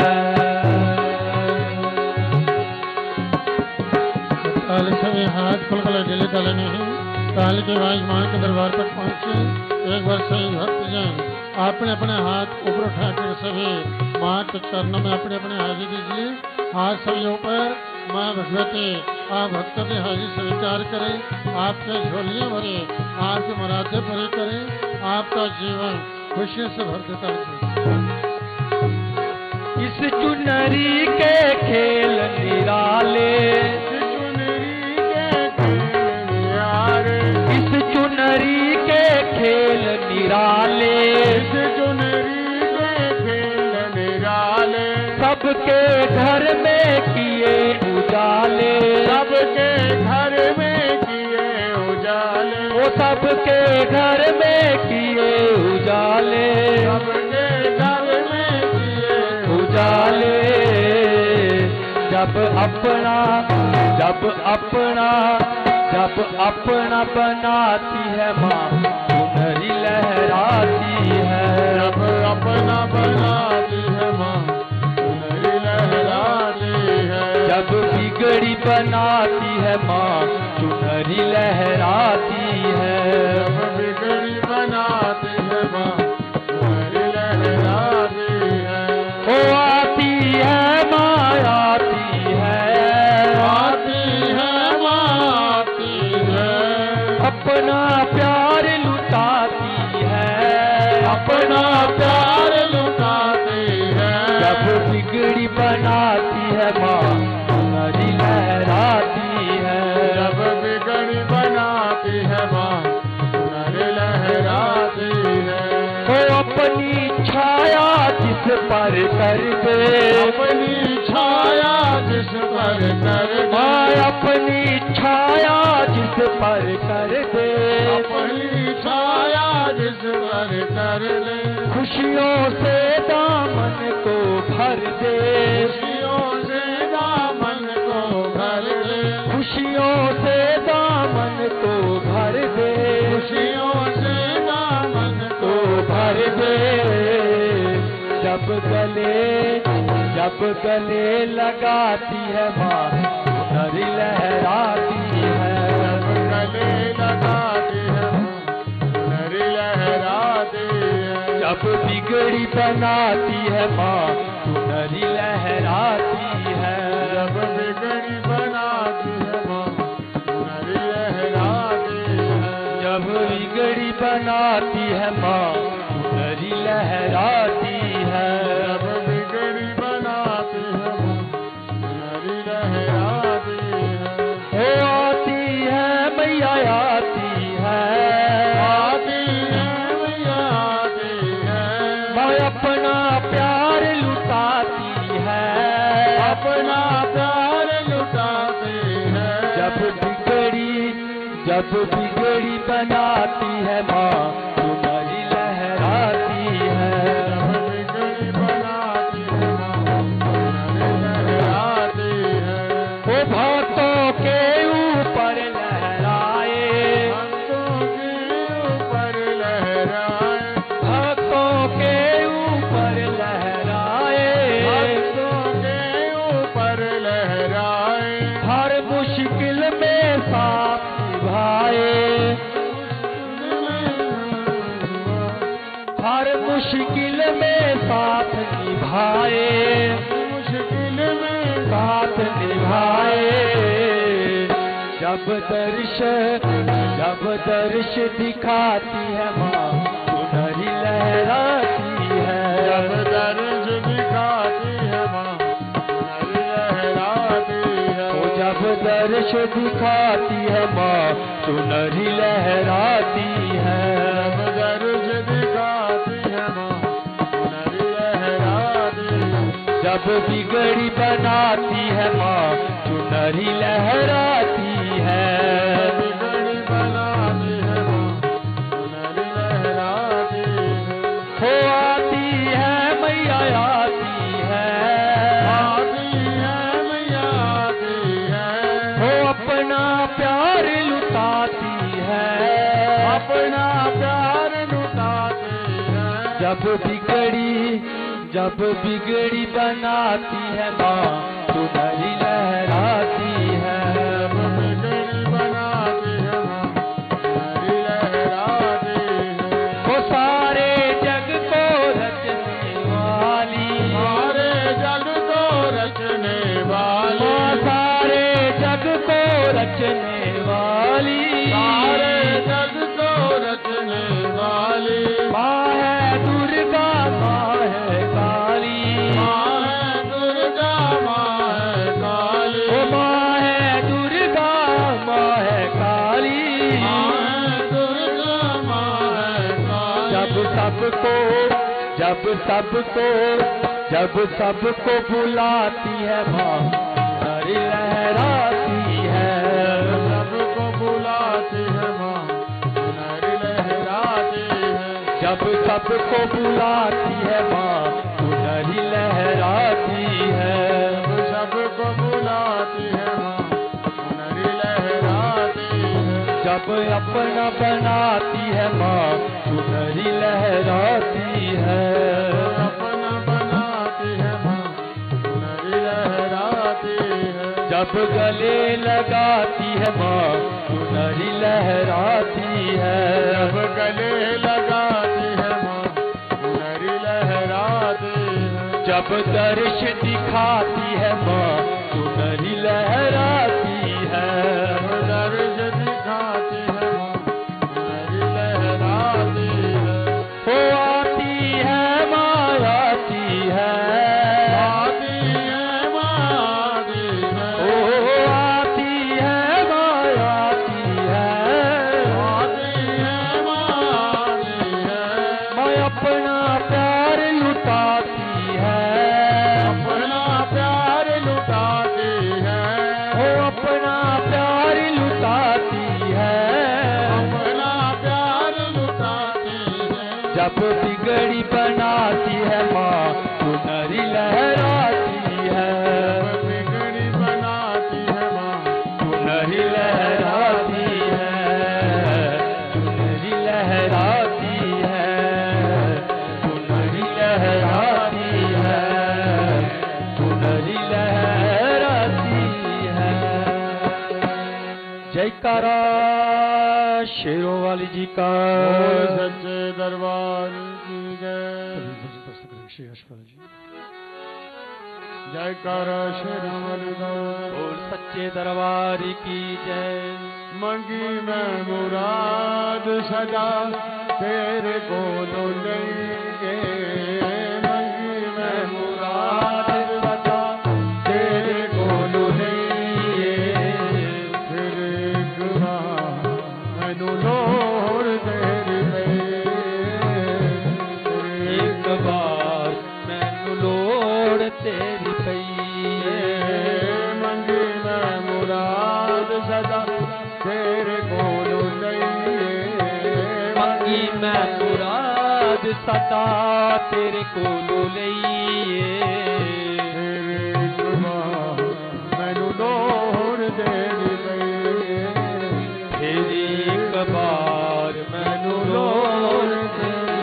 काल समय हाथ खुल कर ढीले डाले नहीं, काल के वाइज माँ के दरबार तक पहुँचे। एक बार सही भक्त जन अपने अपने हाथ ऊपर उठाकर सभी माँ के चरणों में अपने अपने हाजिर दीजिए। हाथ सभी ऊपर। माँ भगवती आप भक्तों की हाजिर स्वीकार करें, आपके झोलियाँ भरे, आपके मराठे पूरे करें, आपका जीवन खुशी से भर देता है। इस चुनरी के खेल निराले, चुनरी के खेल निराले, इस चुनरी के खेल निराले, इस चुनरी के खेल निराले। सबके घर में किए उजाले, सबके घर में किए उजाले, वो सबके घर में किए उजाले, सबके घर में किए उजाले। जब अपना जब अपना जब अपना बनाती है माँ चुनरी लहराती है, जब अपना बनाती है माँ चुनरी लहराती है। जब बिगड़ी बनाती है माँ चुनरी लहराती है, जब बिगड़ी बनाती है माँ चुनरी लहराती अपना प्यार लुटाती है, अपना प्यार लुटाती है। जब बिगड़ी बनाती है माँ सुनहरी लहराती है, जब बिगड़ी बनाती है माँ सुनहरी लहराती है। वो अपनी छाया जिस पर कर दे, अपनी छाया जिस पर कर दे, माँ अपनी छाया जिस पर कर दे, अपनी छाया जिस पर कर दे, खुशियों से दामन को भर दे, खुशियों से दामन को भर दे, खुशियों से दामन को भर दे, खुशियों से दामन को भर दे। जब गले जब गले लगाती है माँ सुनहरी लहराती है, जब गले लगाती है सुनहरी लहराती है। जब बिगड़ी बनाती है माँ सुनहरी लहराती है, जब बिगड़ी बनाती है माँ सुनहरी लहराती है। जब बिगड़ी बनाती है माँ सुनहरी लहराती है, जब बिगड़ी बनाती है माँ सुनहरी लहराती है। ओ आती है मैया आती है, आती है मैया आती है, माँ अपना प्यार लुटाती है, अपना प्यार लुटाती है। जब बिगड़ी जब बिगड़ी बनाती है माँ सुनहरी लहराती है, जब बिगड़ी बनाती है माँ सुनहरी लहराती है। वो भक्तों के ऊपर लहराए, भक्तों के ऊपर लहराए, भक्तों के ऊपर लहराए, भक्तों के ऊपर लहराए। हर मुश्किल में साथ निभाए, हर मुश्किल में साथ निभाए, मुश्किल में साथ निभाए। जब दर्श जब दर्श दिखाती है माँ सुनहरी लहराती है, जब दर्श दिखाती है माँ सुनहरी लहराती है। ओ जब दर्श दिखाती है माँ सुनहरी लहराती है, जब दर्श दिखाती है माँ सुनहरी लहराती है। जब बिगड़ी बनाती है माँ सुनहरी लहराती है, बिगड़ी बनाती है माँ सुनहरी लहराती है। हो आती है मैया आती है, आती है मैया आती है, हो अपना प्यार लुटाती है, अपना प्यार लुटाती है। जब बिगड़ी जब बिगड़ी बनाती है माँ सुनहरी लहराती है, जब बिगड़ी बनाती है माँ सुनहरी लहराती है। वो सारे जग को रचने वाली, सारे जग को रचने वाली, माँ सारे जग को रचने वाली, सारे जग को रचने वाली। माँ है दुर्गा माँ है काली, माँ है दुर्गा माँ है काली, ओ माँ है दुर्गा माँ है काली। माँ है दुर्गा माँ है काली। जब सबको जब सबको जब सबको बुलाती है माँ सुनहरी लहराती है, सबको बुलाती है माँ सुनहरी लहराती है। जब सबको बुलाती है माँ सुनहरी लहराती है, सबको बुलाती है माँ सुनहरी लहराती है। जब अपना बनाती है माँ सुनहरी लहराती है, अपना बनाती है माँ सुनहरी लहराती है। जब गले लगाती है माँ सुनहरी लहराती है, जब गले लगाती है माँ सुनहरी लहराती है। जब दर्श दिखाती है माँ सुनहरी लहराती है, जब दर्श दिखाती है माँ सब बिगड़ी बनाती है माँ चुनरी लहराती है बिगड़ी बनाती है माँ चुनरी लहराती है चुनरी लहराती है चुनरी लहराती है चुनरी लहराती है। जयकारा शेरों वाली जी का सच्चे दरबार की जय। श्री यशपाल जी जयकारा शेरों वाली और सच्चे दरबार की जय। मंगी मैं मुराद सदा तेरे को लेंगे मंगी मैं मुराद सदा तेरे को लेंगे फिर एक बार मैनू लोड़ तेरी एक बार मैनू लोड़ तेरी पई मंगी मैं मुराद सदा तेरे कोलो लईए मंगी मैं मुराद सदा तेरे कोलो लईए मैनू लोड़ तेरी पई फिर एक बार मैनू लोड़ तेरी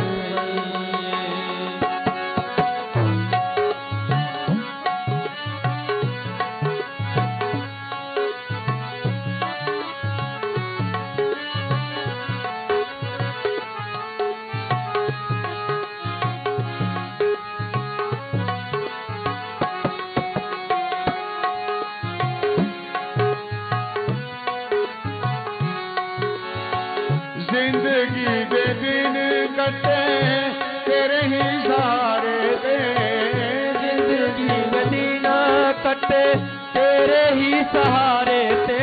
जिंदगी दे दिन कटे तेरे ही सहारे ते जिंदगी दे दिन कटे तेरे ही सहारे ते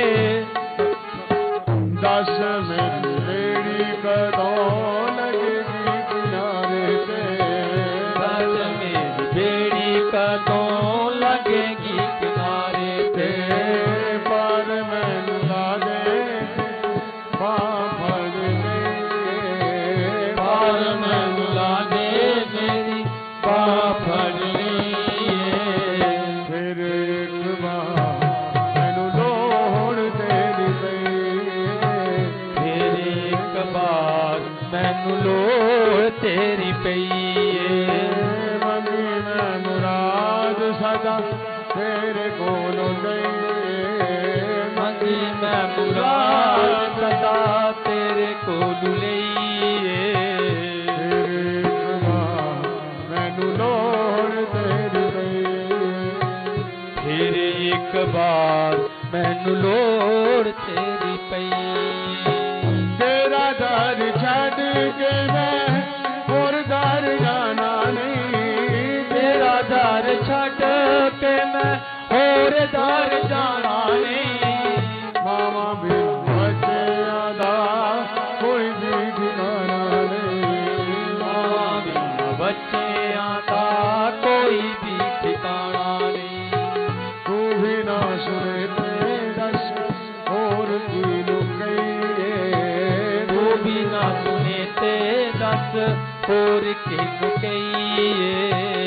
दस मेरी बेड़ी कदों लगेगी किनारे ते दस मेरी बेड़ी कदों लगेगी किनारे ते पर मैनू लागे बाफड़ पर मैनू लागे मेरी बाफड़ लिए फिर एक बार मैनू लोड़ तेरी पई फिर एक बार मैनू लोड़ तेरी पई मंगी मैं मुराद सदा तेरे कोलों लईए मंगी मैं मुराद सदा तेरे कोलू लईए मैनू लोड़ तेरी पई फिर एक बार मैनू लोड़ तेरी पई तेरा दर छड़ के मैं होर दर जाना नहीं तेरा दर छड़ के मैं होर दर जाना नहीं मामा भी बच्चों दा कोई भी ठिकाना नहीं मां बिना बच्चियां दा कोई भी ठिकाना नहीं तू भी ना सुने ते दस और की लुकईए तू भी ना सुने ते दस होर किनु कहीए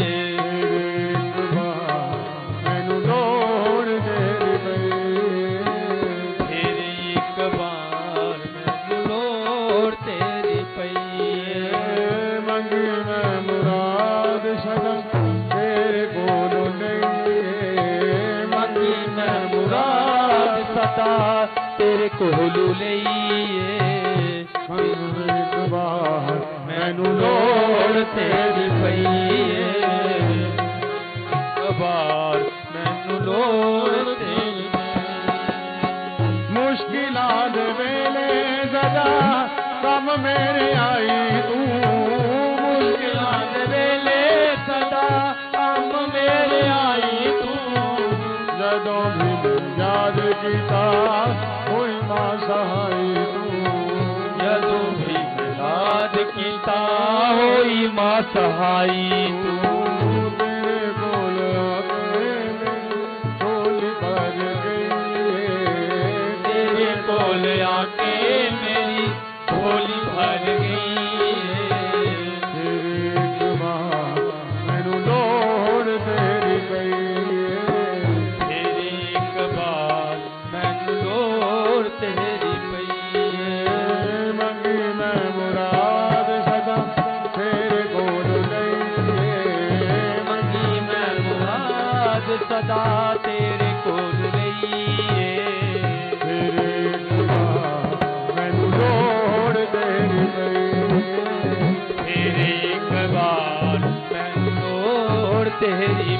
मैनू लोड़ तेरी पई फिर एक बार मैनू लोड़ तेरी पई मंगी मैं मुराद सदा तेरे कोलों लईए मंगी मैं मुराद सदा तेरे कोलू लईए एक बार मैनू लोड़ तेरी पई बार मैनू लोड़ तेरी मुश्किलां दे वेले सदा कम मेरे आई तू मुश्किलां दे वेले सदा कम मेरे आई तू जदों भी याद कीता होई मां सहाई तू जदों भी याद कीता होई मां सहाई तू तेरे कोल आके झोली भर गई तेरे कोल आके मेरी झोली भर गई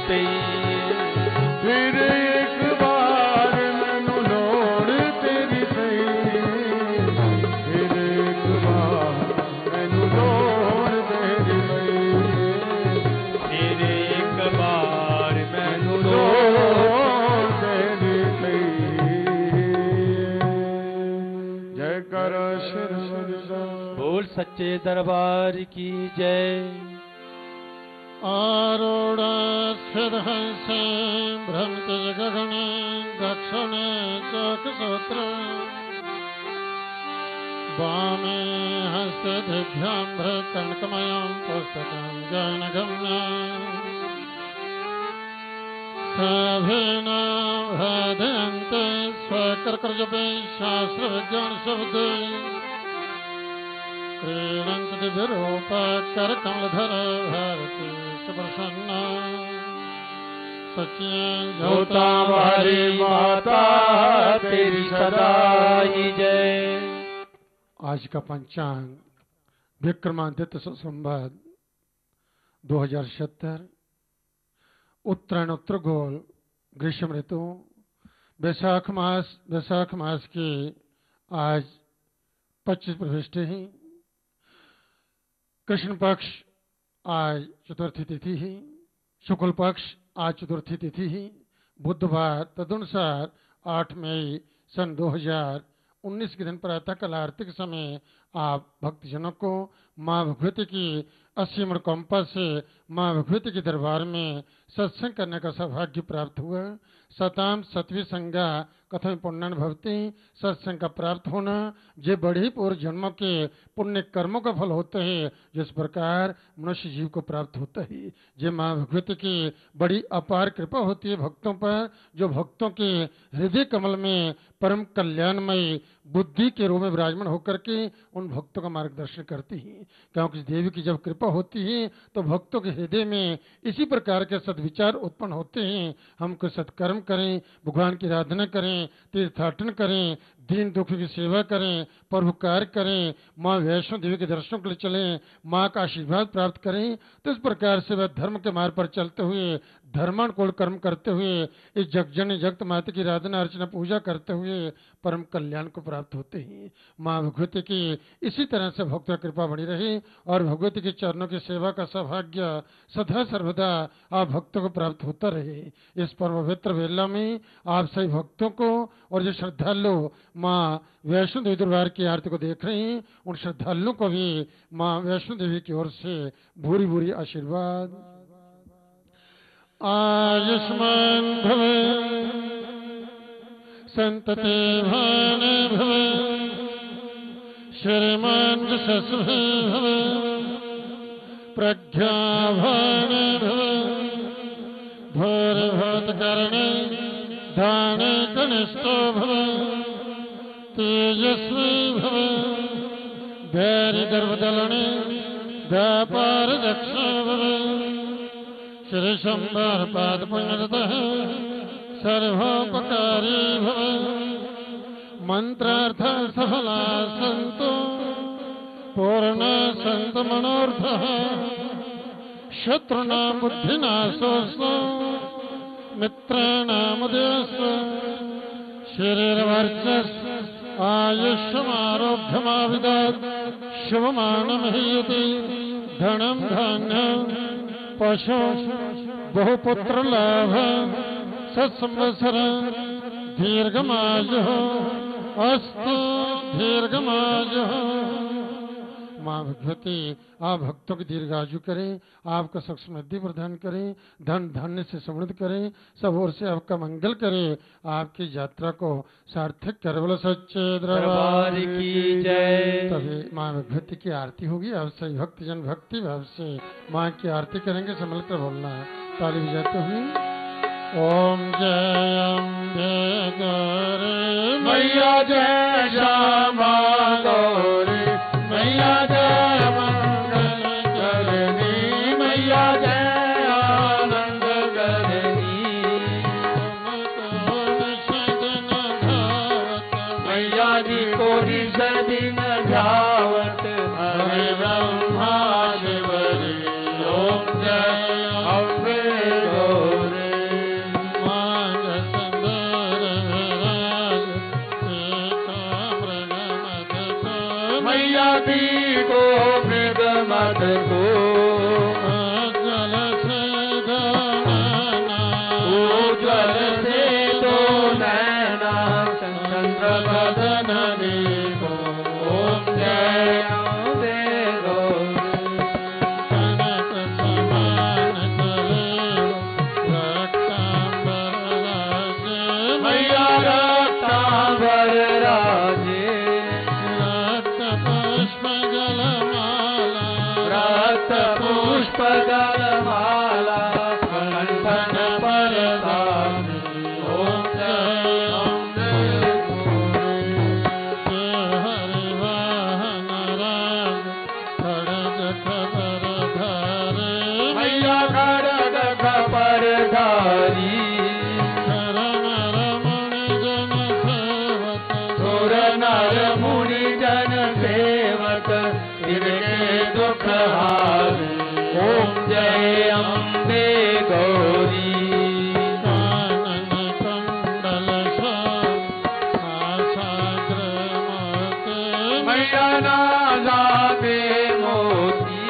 ते फिर एक बार मैनू लोड़ तेरी सही फिर एक बार मैनू लोड़ तेरी सही फिर एक बार मैनू लोड़ तेरी सही जय कर श्री बोल सच्चे दरबार की जय। आरूढ़ सिद्धहंसे भ्रमित गगने दक्षिणे चोकसूत्र वामे हस्ते दिभ्याम्भ्रकनकमयं पुस्तकं ज्ञानगम्यं सभेन भादयन्ते स्वकर्कजपे शास्त्रविज्ञानशब्दे क्रीडन्ति दिव्यरूपकरकमलधर भारती सुप्रसन्ना सच्चिदानंद हमारी माता तेरी सदा ही जय। आज का पंचांग विक्रमादित्य संवत दो हजार सत्तर उत्तरायण उत्तरगोल ग्रीष्म ऋतु वैशाख मास वैशाख मास की आज पच्चीस प्रविष्टि ही कृष्ण पक्ष आज चतुर्थी तिथि ही शुक्ल पक्ष आज चतुर्थी तिथि ही बुधवार तदनुसार आठ मई सन दो हजार उन्नीस के दिन प्रातःकाल आरती के समय आप भक्तजनों को माँ भगवती की असीम अनुकंपा से माँ भगवती के दरबार में सत्संग करने का सौभाग्य प्राप्त हुआ। सताम सतवी संज्ञा कथम पुण्यन भवती सत्संग का प्राप्त होना ये बड़े ही पूर्व जन्मों के पुण्य कर्मों का फल होते हैं जिस प्रकार मनुष्य जीव को प्राप्त होता है। ये माँ भगवती की बड़ी अपार कृपा होती है भक्तों पर जो भक्तों के हृदय कमल में परम कल्याणमयी बुद्धि के रूप में विराजमान होकर के उन भक्तों का मार्गदर्शन करती है। क्योंकि देवी की जब कृपा होती है तो भक्तों के हृदय में इसी प्रकार के सद्विचार उत्पन्न होते हैं। हम कुछ सत्कर्म करें, भगवान की आराधना करें, तीर्थाटन करें, दीन दुखी की सेवा करें, परोपकार करें, माँ वैष्णो देवी के दर्शनों के लिए चलें, माँ का आशीर्वाद प्राप्त करें। तो इस प्रकार से वह धर्म के मार्ग पर चलते हुए धर्मानुकूल कर्म करते हुए इस जगजननी जगत माता की आराधना अर्चना पूजा करते हुए परम कल्याण को प्राप्त होते हैं। माँ भगवती की इसी तरह से भक्तों की कृपा बनी रहे और भगवती के चरणों की सेवा का सौभाग्य सदा सर्वदा आप भक्तों को प्राप्त होता रहे। इस परम पवित्र वेला में आप सभी भक्तों को और जो श्रद्धालु माँ वैष्णो देवी दरबार की आरती को देख रहे हैं उन श्रद्धालुओं को भी माँ वैष्णो देवी की ओर से भूरी भूरी आशीर्वाद। आयुष्मान भव संतते भान भव श्रीमान यशस्वी भव प्रज्ञाभान भव भूर्भुतकर्णे धाने कनिष्ठो भव तेजस्वी भव धैर्य गर्भदलने व्यापार दक्ष भव श्री शंबर पाद पुण्यरतः सर्वोपकारी भव मंत्रार्थ सफला संतो पूर्ण संत मनोर्थः शत्रुना बुद्धिनाशोऽस्तु मित्राणामुदयस्तु शरीरवर्चस् आयुष्यमारोग्यमाविदत् शुभमानमहीयते धनं धान्यं पशु बहुपुत्र लाभ सत्संवत्सर दीर्घमायुः अस्तु दीर्घमायुः। माँ भगवती आप भक्तों की दीर्घायु करें, आपका सुख समृद्धि प्रदान करें, धन धान्य से समृद्ध करें, सब ओर से आपका मंगल करें, आपकी यात्रा को सार्थक करे। बोलो सच्चे दरबार की जय। तभी माँ भगवती की आरती होगी। आप सभी भक्तजन भक्ति भाव से माँ की आरती करेंगे। संभल कर बोलना है, ताली बजाते हुए। ओम जय अम्बे गौरी मैया जय श्यामा गौरी मैया जय मंगल करनी मैया जय आनंद करनी मैया जी को दिन ध्यावत हरे ब्रह्मा शिवरी। ओम जय अम्बे गौरी मैया दी को मृग मत को जल से दो नैना उज्ज्वल से दो नैना चंद्र बदन देखो ओम जय अम्बे गौरी कनक समान कलेव रक्तांबर राजे मैया रक्तांबर राजे रक्त पुष्प जलमाला रक्त पुष्प गलमाला कंठन पर धामी ओम जय अम्बे गौरी हरि वाहन राज खड़ग खबर धारे मैया खड़ग खपर धारी सुर नर मुनि जन सेवक सुर नर मुनि जन सेवक इनके दुख हारे ओम जय अम्बे गौरी कानन कुंडल साग्र मोते मैया नाजा पे मोती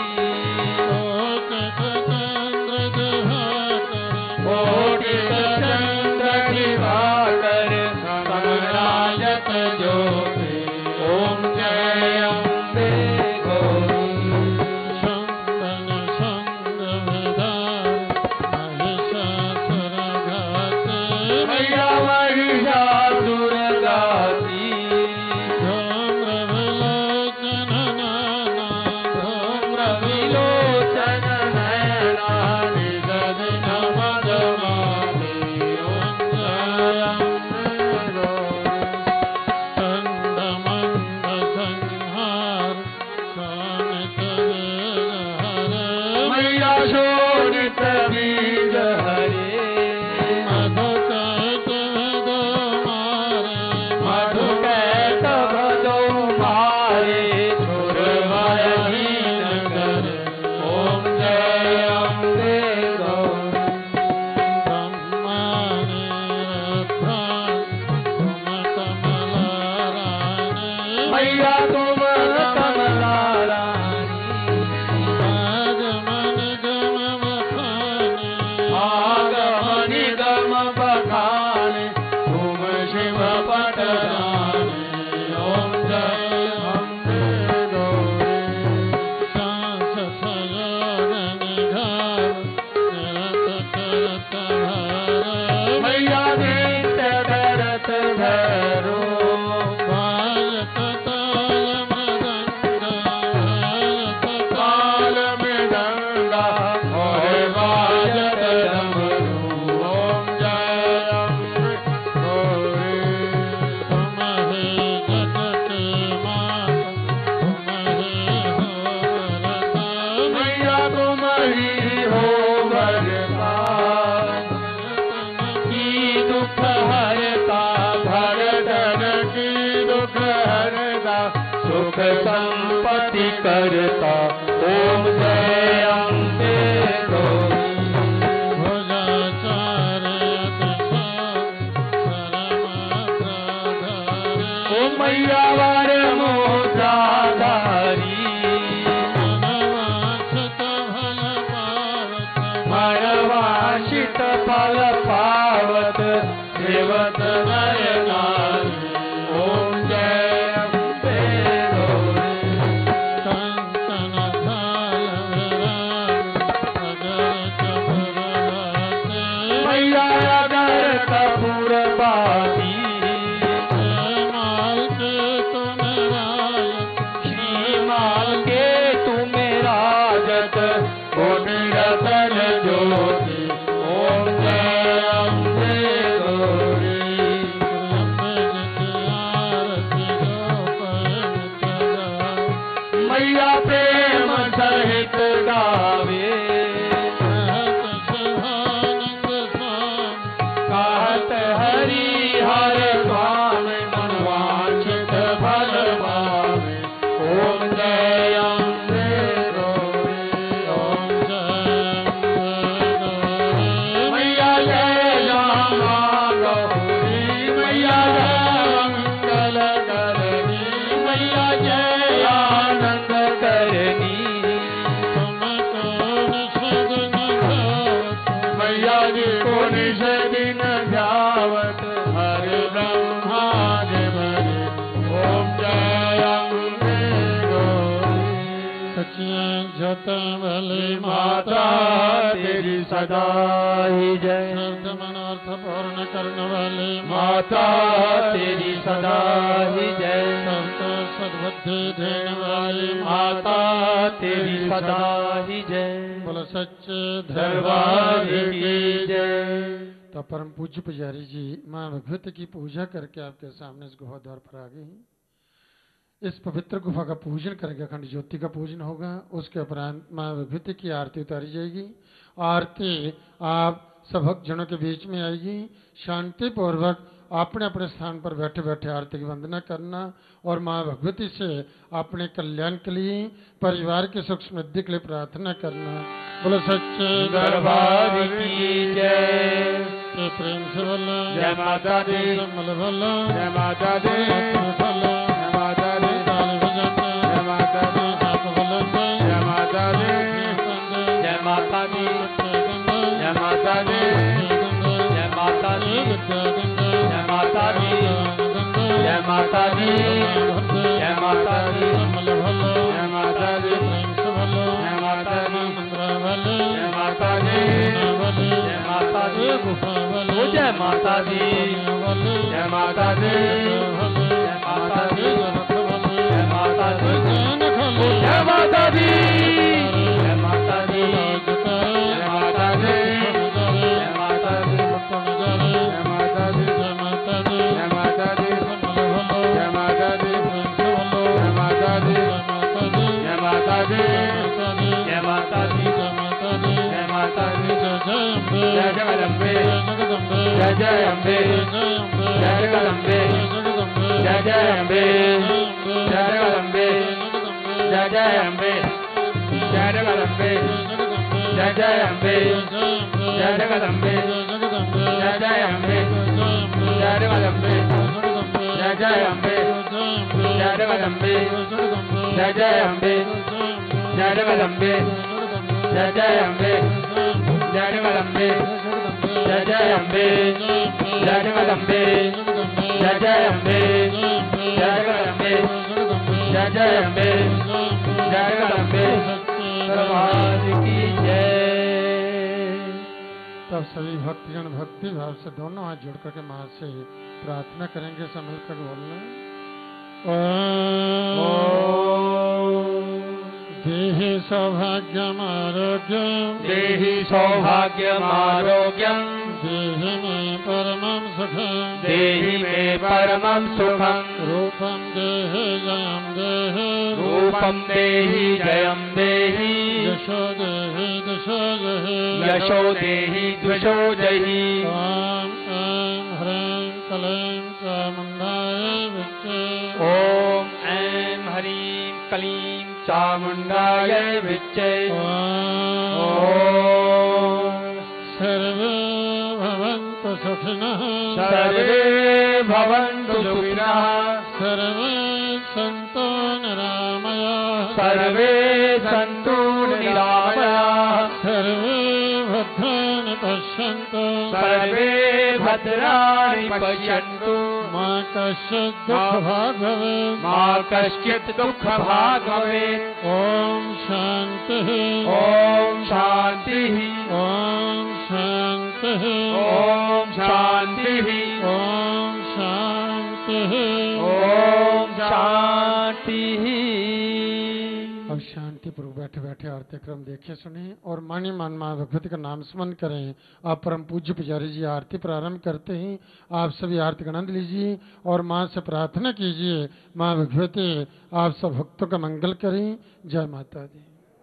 चंद्र दिहाकर कोटि चंद्र दिवाकर समराजत ज्योति ओम जय अम्बे गौरी संदन संग विदार महिषासुर घाते मैया महिषासुर गाती धूम्र विलोचन नाना धूम्र विलोचन नैना निगद नमद माते ओम जय अम्बे गौरी चंड मंद संहार शानित वेग हरे मैया शोणित बीज हरे मधुकैट वेदो मारे मधुकैट भदो मारे सुरवरहीन करे ओम जय अम्बे गौरी ब्रह्माने रथान तुम कमलाराने मैया तुम कमला रानी आगमन गम बखाने आगम निगम बखाने तुम शिव पटराने ओम जय अम्बे गौरी सांस सयोग निघार निरत करत भार मैया नित्य करत भैरो वायत ताल मृदंग वायत काल मृदंगा और वाजत डमरू ओम जय अम्बे गौरी तुम हे जग के मात तुम हे हो वरदा मैया तुम ही हो वरदा की दुख हरता भरदन की दुख हरता सुख संपत्ति करता ओम जय अम्बे गौरी भुजाचार्य परमात्रा ओ मैया वर मोजाधारी मनवांछित फल पावत मनवांछित फल पावत सेवत नर नारी ओम जय अम्बे गौरी कंकण थाल विराज अगर चपरवाते मैया अगर कपूर बाती माल के तुम रायत श्रीमाल के तुम राजत कोटि रतन ज्योति ओम जय अम्बे गौरी मैया प्रेम सहित गावे कहत हरि हर स्वामी मनवांछित फल पावे ओम जय अम्बे गौरी ओम मैया जय रामा गौरी मैया जय मंगल करनी मैया जय व्रत वाली माता तेरी सदा ही जय। मनोर्थ पूर्ण करने वाली माता तेरी सदा ही जय। सबको सद्बुद्धि देने वाली माता तेरी सदा ही जय। बोलो सच्चे दरबार की जय। तो परम पूज्य पुजारी जी माँ भगवती की पूजा करके आपके सामने इस गुफा द्वार पर आ गए हैं। इस पवित्र गुफा का पूजन करेंगे, अखंड ज्योति का पूजन होगा। उसके उपरांत माँ भगवती की आरती उतारी जाएगी। आरती आप सब भक्त जनों के बीच में आएगी। शांति पूर्वक अपने अपने स्थान पर बैठे बैठे आरती की वंदना करना और माँ भगवती से अपने कल्याण के लिए, परिवार की सुख समृद्धि के लिए प्रार्थना करना। बोलो सच्चे दरबार की जय। प्रेम से बोलो जय माता दी। बोलो बोलो जय माता दी। बोलो जय माता दी। ताली बजाते जय माता दी। हाथ बुलंद जय माता दी। जय माता दी। जय माता दी। जय माता दी। जय माता दी। जय माता दी। जय माता दी। जय माता दी। जय माता दी। जय माता दी। जय माता दी। ओ जय माता दी। जय माता दी। जय माता दी। जय माता दी। ओ जय माता दी। जय माता दी। जय माता दी। जय माता दी। जय माता दी। जय माता दी। जय माता दी। जय माता दी। जय माता दी। जय माता दी। जय माता दी। जय माता दी। जय जगदम्बे। जय जय अम्बे। जय जगदम्बे। जय जय अम्बे। जय जगदम्बे। जय जय अम्बे। जय जगदम्बे। जय जय अम्बे। जय जगदम्बे। जय जय अम्बे। जय जगदम्बे। जय जय अम्बे। जय जगदम्बे। जय जय अम्बे। जय जगदम्बे। जय जय अम्बे। जय जगदम्बे। जय जय अम्बे। जय जगदम्बे। जय जय अम्बे। जय जगदम्बे। जय जय अम्बे। जय जगदम्बे। दरबार की जय। तब सभी भक्तगण भक्ति भाव से दोनों हाथ जोड़ करके माँ से प्रार्थना करेंगे। संभल कर बोलना। देहि सौभाग्यम आरोग्यम। देहि सौभाग्यम आरोग्यम। देहि मे परमं सुखम। देहि मे परमं सुखम। रूपम देहि जयम देहि। रूपम देहि जयम देहि। यशो देहि दिशो जहि। यशो देहि द्विषो जहि। ओम ऐं ह्रीं क्लीं चामुण्डाय विच्चे। ओम ऐं ह्रीं क्लीं चामुण्डाय विच्चे। ओम सर्वे भवन्तु सुखिनः। सर्वे भवन्तु सुखिनः। सर्वे सन्तु निरामयाः। सर्वे सन्तु निरामयाः। सर्वे भद्राणि पश्यन्तु। सर्वे भद्राणि पश्यन्तु। मा कश्चित् दुःखभाग् भवेत्। मा कश्चित् दुःखभाग् भवेत्। ॐ शान्तिः। ॐ शान्तिः। ॐ शान्तिः। ॐ शान्तिः। ॐ शान्तिः। ॐ शान्तिः। अब शांति पूर्वक बैठे बैठे आरती क्रम देखे सुने और मानी मान माँ भगवती का नाम स्मरण करें। आप परम पूज्य पुजारी जी आरती प्रारंभ करते हैं। आप सभी आरती का आनंद लीजिए और माँ से प्रार्थना कीजिए। माँ भगवती आप सब भक्तों का मंगल करें। जय माता दी।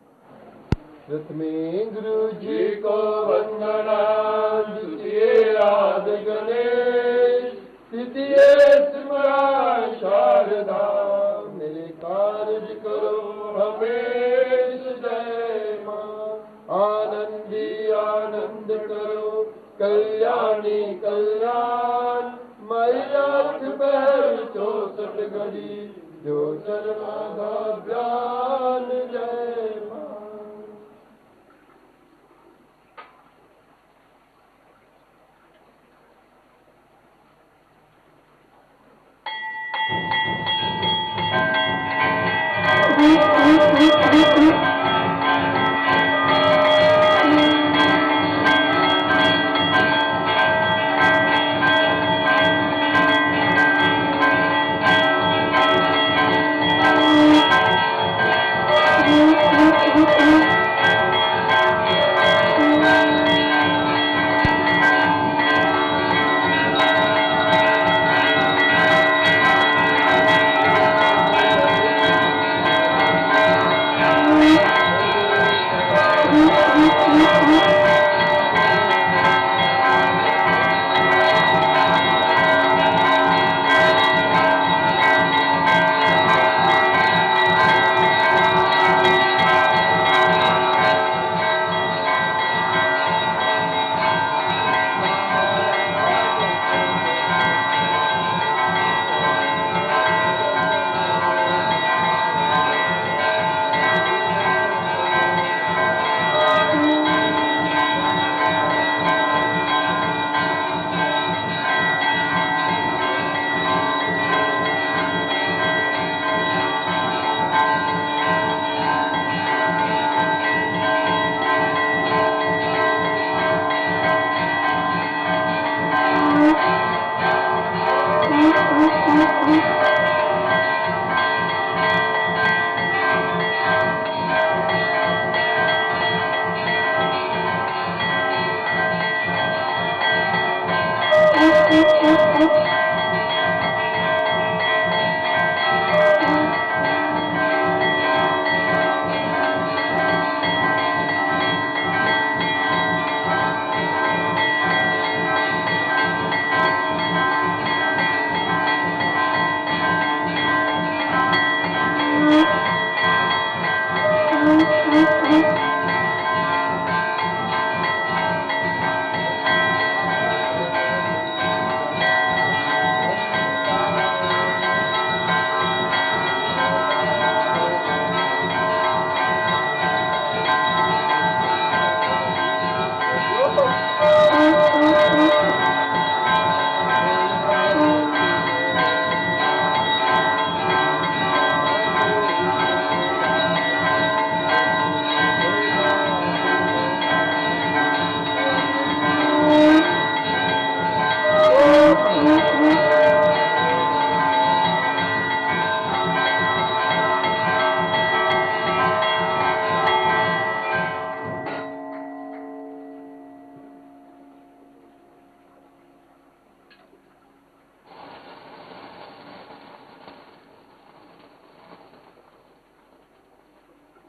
प्रथमे गुरु जी को वंदना। द्वितीय राध गणेश। तृतीय सिमरा शारदा। मेरे कार्य करो हमेश जय माँ। आनंदी आनंद करो कल्याणी कल्याण। मैया बहर चौसठ घड़ी जो चरणाधा ज्ञान जय माँ।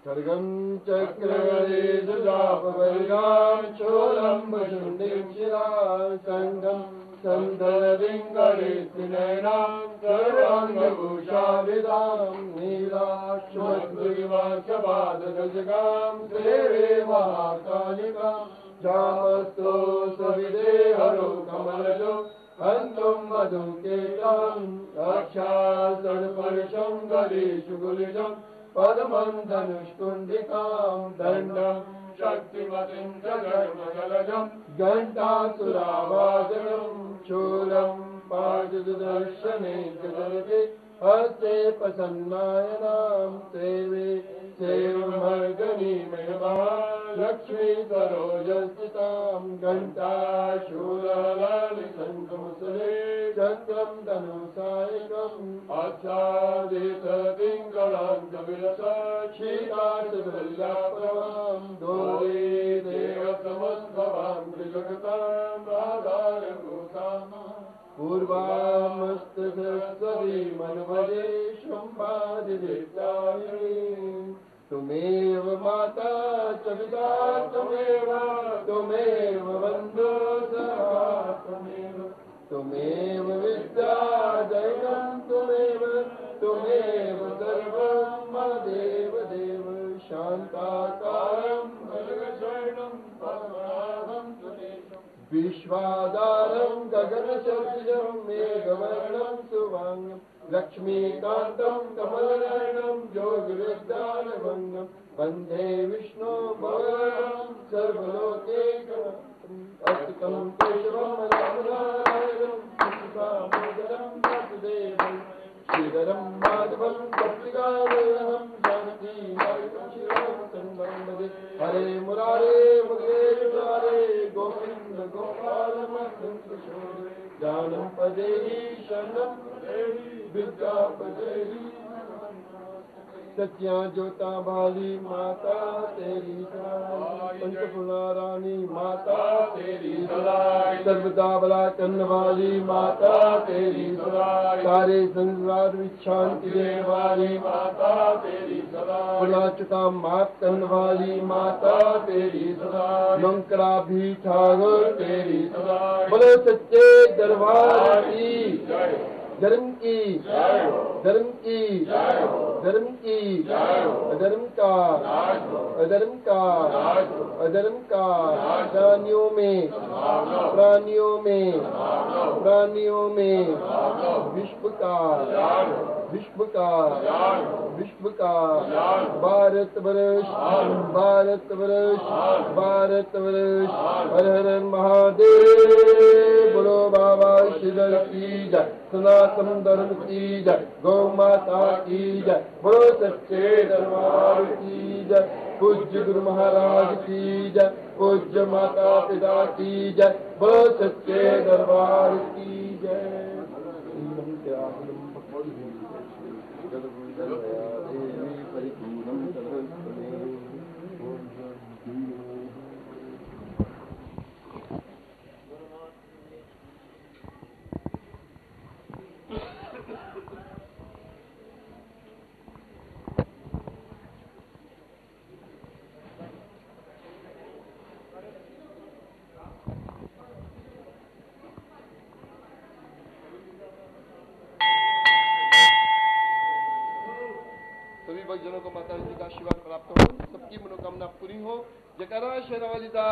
खड्गं चक्रगदेशजापवर्गां चोलं वशुण्डीं शिरासङ्गं सन्धरदिङ्गरेत्रिनयनां सर्वाङ्गभूषाविदां नीलाक्षमद्विवासपादगजगां देवे महाकालिकां जामस्तो सविदे हरो कमलजो हन्तुं मधुकेताम् अक्षासनपर्शं गरीषु गुलिजं पद्मं धनुष्कुण्डिकां दण्डं शक्तिमतिं च धर्मजलजं घण्टासुरावादनं शूलं पाददर्शने च जलते हस्ते प्रसन्नायनां सेवे सेवमर्गणीमयः लक्ष्मी सरोजस्थितां घण्टाशूललिसङ्गमुसले चक्रं धनुसायकम् आच्छादितपिङ्गलां शीताशुल्लाप्रभां दोरे देवसमस्तवां त्रिजगतां राधारघोषाम् पूर्वामस्तसरस्वती मनभजे शम्भादिदेवतायै तुमेव माता च पिता त्वमेव त्वमेव बन्धु सखा त्वमेव त्वमेव विद्या दैवं त्वमेव त्वमेव सर्वं मम देव देव शान्ताकारं भजगशरणं पद्मनाभं सुरेशं विश्वाधारं गगनसदृशं मेघवर्णं सुवाङ्गं लक्ष्मीकान्तं कमलनयनं योगविद्यानभङ्गं वन्दे विष्णु भगवान् सर्वलोकैकनाथम् अस्तिकं केशवं रामनारायणं दामोदरं वासुदेवं श्रीधरं माधवं कपिकावयहं जानकीनायकं शिवं वन्दे हरे मुरारे मुखे मुरारे गोविन्द गोपाल किशोर जानम पदेहि शरणं विद्या पदेहि सत्या जोता बाली माता तेरी सहाय पंचफुला रानी माता तेरी सहाय सर्वदा बला चन्न वाली माता तेरी सहाय सारे संसार में शांति देने वाली माता तेरी सहाय पुला चुका मात करने वाली माता तेरी सहाय मंकरा भी ठाकुर तेरी सहाय बोलो सच्चे दरबार की धर्म की धर्म की धर्म की अधर्म का अधर्म का अधर्म का प्राणियों में प्राणियों में प्राणियों में विश्व का विश्व का विश्व का भारत वर्ष भारत वर्ष भारत वर्ष हर हर महादेव बोलो बाबा श्रीधर की जय सनातन धर्म की जय गौ माता की जय बोलो सच्चे दरबार की जय पूज्य गुरु महाराज की जय पूज्य माता पिता की जय बोलो सच्चे दरबार की जय जनों को माता जी का आशीर्वाद प्राप्त हो, सबकी मनोकामना पूरी हो। जयकारा शेरावाली दा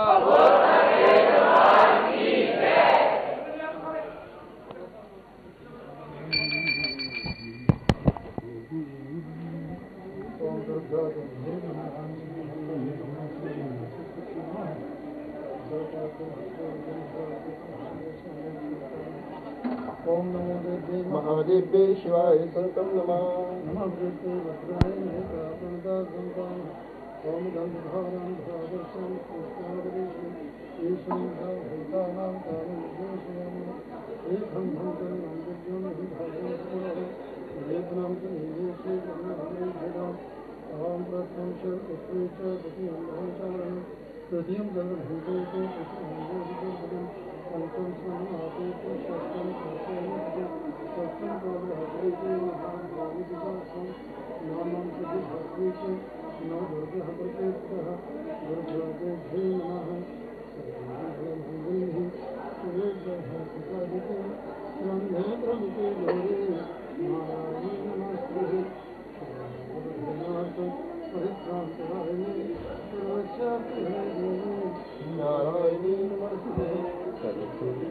ओम नमो देवे महादेवे शिवाय संतम नमः नमः देवे वज्राय नेत्रापनदा संतान ओम गंधर्वं भावसं पुष्पावरेषु ईशं भूतानां कालं देशयं एकं भूतं नंदज्ञं हि भावस्वः वेदनं च निवेशे गणहरिभेदम् अहं प्रथमं च उत्रे च द्वितीयं भवचारणं तृतीयं सर्वभूतेषु चतुर्थं पंचम स्वामी षष्ठम सप्तम प्रभु महाभावी नाम सिद्धि भाग्येषु नमो दुर्गः प्रत्येकः गुरुदेवो नमः सर्वमङ्गलैः सुरेशः सुखदिते रङ्गेन्द्रमिते गौरी नारायणी नमस्ते सर्वनाथ परित्राणपरायणे सर्वशान्तिः नारायणी नमस्ते सरस्वती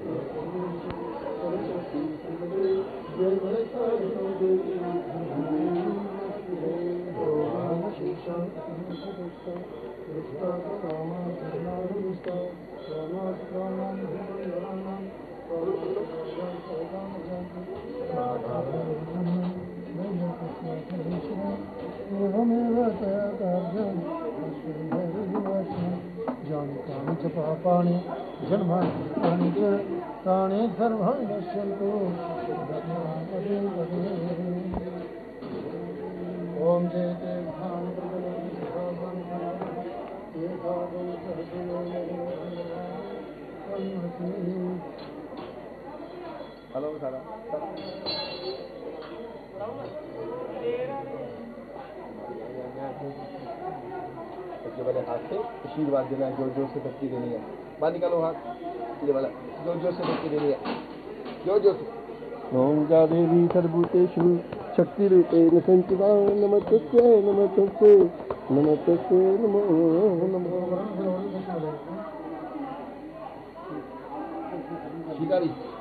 जय वैष्णव देवी जानिकानि च पापानि जन्मानि च तानि सर्वं नश्यन्तु पदे पदे ओम जय जय भान हेलो सारा सबसे पहले हाथ से आशीर्वाद देना है, जोर जोर से भक्ति देनी है। बाहर निकालो हाथ, ये वाला जोर जोर से भक्ति देनी है, जोर जोर से। ओम जा देवी सर्वभूतेषु शक्ति रूपेण संचिता नमस्ते नमस्ते नमस्ते नमो नमो शिकारी